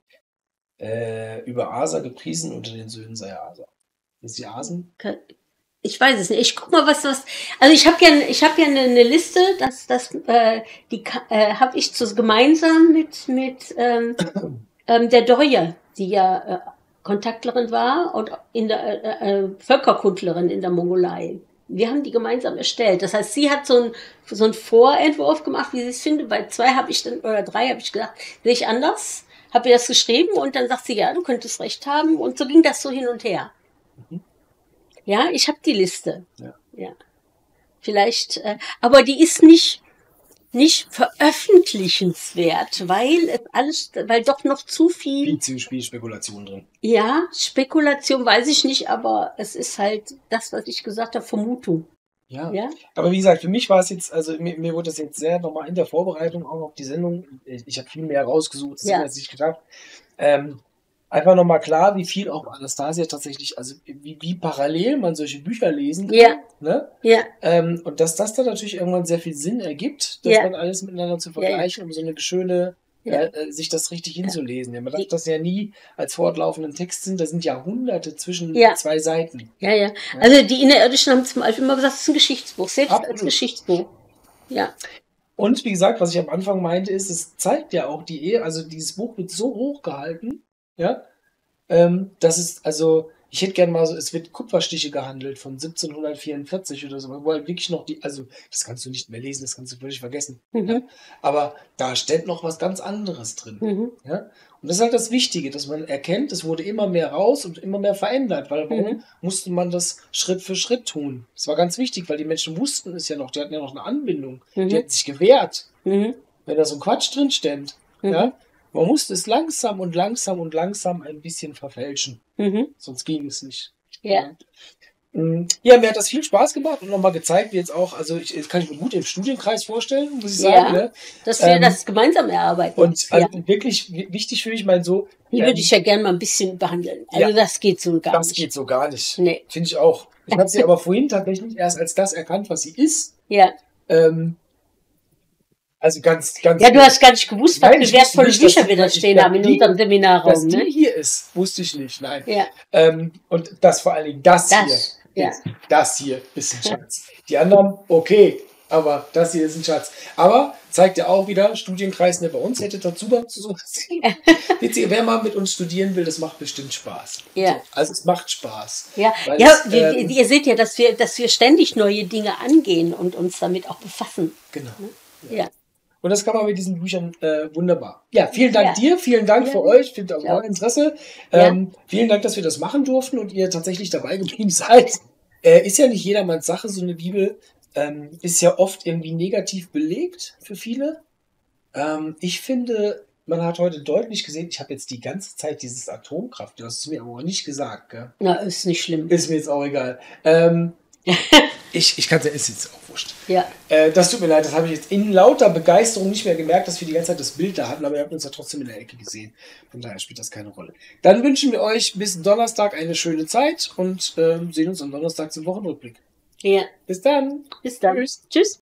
äh, über Asa gepriesen, unter den Söhnen sei Asa. Das ist die Asen? Ich weiß es nicht. Ich guck mal, was was. Also ich habe ja, ich habe ja eine, eine Liste, das, das, äh, die äh, habe ich zu, gemeinsam mit mit ähm, ähm, der Doria, die ja äh, Kontaktlerin war und in der äh, äh, Völkerkundlerin in der Mongolei. Wir haben die gemeinsam erstellt. Das heißt, sie hat so einen so einen Vorentwurf gemacht, wie sie es findet. Bei zwei habe ich dann oder drei habe ich gesagt, sehe ich anders. Habe ihr das geschrieben und dann sagt sie, ja, du könntest recht haben. Und so ging das so hin und her. Mhm. Ja, ich habe die Liste. Ja. Ja. Vielleicht, äh, aber die ist nicht, nicht veröffentlichenswert, weil es alles, weil doch noch zu viel, Viel zu viel Spekulation drin. ja, Spekulation weiß ich nicht, aber es ist halt das, was ich gesagt habe, Vermutung. Ja. Ja? Aber wie gesagt, für mich war es jetzt, also mir, mir wurde das jetzt sehr nochmal in der Vorbereitung auch auf die Sendung, ich, ich habe viel mehr rausgesucht, das Ja. habe ich jetzt nicht gedacht. Ähm, einfach nochmal klar, wie viel auch Anastasia tatsächlich, also wie, wie parallel man solche Bücher lesen kann. Ja. Ne? Ja, Ähm, und dass das dann natürlich irgendwann sehr viel Sinn ergibt, das Ja. dann alles miteinander zu Ja, ja. vergleichen, um so eine schöne, Ja. äh, äh, sich das richtig hinzulesen. Ja, man darf Die- das ja nie als fortlaufenden Text sind, da sind Jahrhunderte zwischen Ja. zwei Seiten. ja, ja. Also die Innerirdischen haben zum Beispiel immer gesagt, es ist ein Geschichtsbuch, selbst als Absolut. Geschichtsbuch. Ja, Und wie gesagt, was ich am Anfang meinte, ist, es zeigt ja auch die Ehe, also dieses Buch wird so hoch gehalten, ja, ähm, dass es, also, ich hätte gerne mal so, es wird Kupferstiche gehandelt von siebzehnhundertvierundvierzig oder so, wo halt wirklich noch die, also, das kannst du nicht mehr lesen, das kannst du völlig vergessen. Mhm. Ja? Aber da steht noch was ganz anderes drin. mhm. Ja? Und das ist halt das Wichtige, dass man erkennt, es wurde immer mehr raus und immer mehr verändert, weil warum Mhm. musste man das Schritt für Schritt tun? Das war ganz wichtig, weil die Menschen wussten es ja noch, die hatten ja noch eine Anbindung, Mhm. die hätten sich gewehrt, Mhm. wenn da so ein Quatsch drin stand. Mhm. Ja? Man musste es langsam und langsam und langsam ein bisschen verfälschen, Mhm. sonst ging es nicht. Ja. Mm, Ja, mir hat das viel Spaß gemacht und nochmal gezeigt, wie jetzt auch, also ich, das kann ich mir gut im Studienkreis vorstellen, muss ich sagen. Ja. Ne? Dass wir Ähm, das gemeinsam erarbeiten. Und also ja. wirklich wi- wichtig für mich mal so, Die ähm, würde ich ja gerne mal ein bisschen behandeln. Also Ja. das geht so gar das nicht. geht so gar nicht. Nee. Finde ich auch. Ich habe sie aber vorhin tatsächlich erst als das erkannt, was sie ist. Ja. Ähm, also ganz, ganz. Ja, du hast gar nicht gewusst, was Nein, für ich wusste wertvolle nicht, dass Bücher die- wir da dass stehen die- haben in die- unserem Dass Seminarraum. die Ne? hier ist, wusste ich nicht. Nein. Ja. Ähm, und das vor allen Dingen das, Das, hier. ja. ist- Das hier ist ein Schatz. Die anderen, okay. Aber das hier ist ein Schatz. Aber zeigt ja auch wieder, Studienkreis nicht bei uns, hätte da Zugang zu sowas. Witzig, wer mal mit uns studieren will, das macht bestimmt Spaß. Ja. So, also es macht Spaß. Ja, Weil ja es, wir, ähm, ihr seht ja, dass wir, dass wir ständig neue Dinge angehen und uns damit auch befassen. Genau. Ja. Und das kann man mit diesen Büchern äh, wunderbar. Ja, vielen Dank Ja. dir, vielen Dank Ja. für euch, für Ja. euer Interesse. Ja. Ähm, vielen Dank, dass wir das machen durften und ihr tatsächlich dabei geblieben seid. Äh, ist ja nicht jedermanns Sache, so eine Bibel. Ähm, ist ja oft irgendwie negativ belegt für viele. Ähm, ich finde, man hat heute deutlich gesehen, ich habe jetzt die ganze Zeit dieses Atomkraft, du hast es mir aber auch nicht gesagt, gell? Na, ist nicht schlimm. Ist mir jetzt auch egal. Ähm, ich ich kann es ja, ist jetzt auch wurscht. Ja. Äh, das tut mir leid, das habe ich jetzt in lauter Begeisterung nicht mehr gemerkt, dass wir die ganze Zeit das Bild da hatten, aber ihr habt uns ja trotzdem in der Ecke gesehen. Von daher spielt das keine Rolle. Dann wünschen wir euch bis Donnerstag eine schöne Zeit und ähm, sehen uns am Donnerstag zum Wochenrückblick. Ja. Bis dann. Bis dann. Tschüss. Tschüss.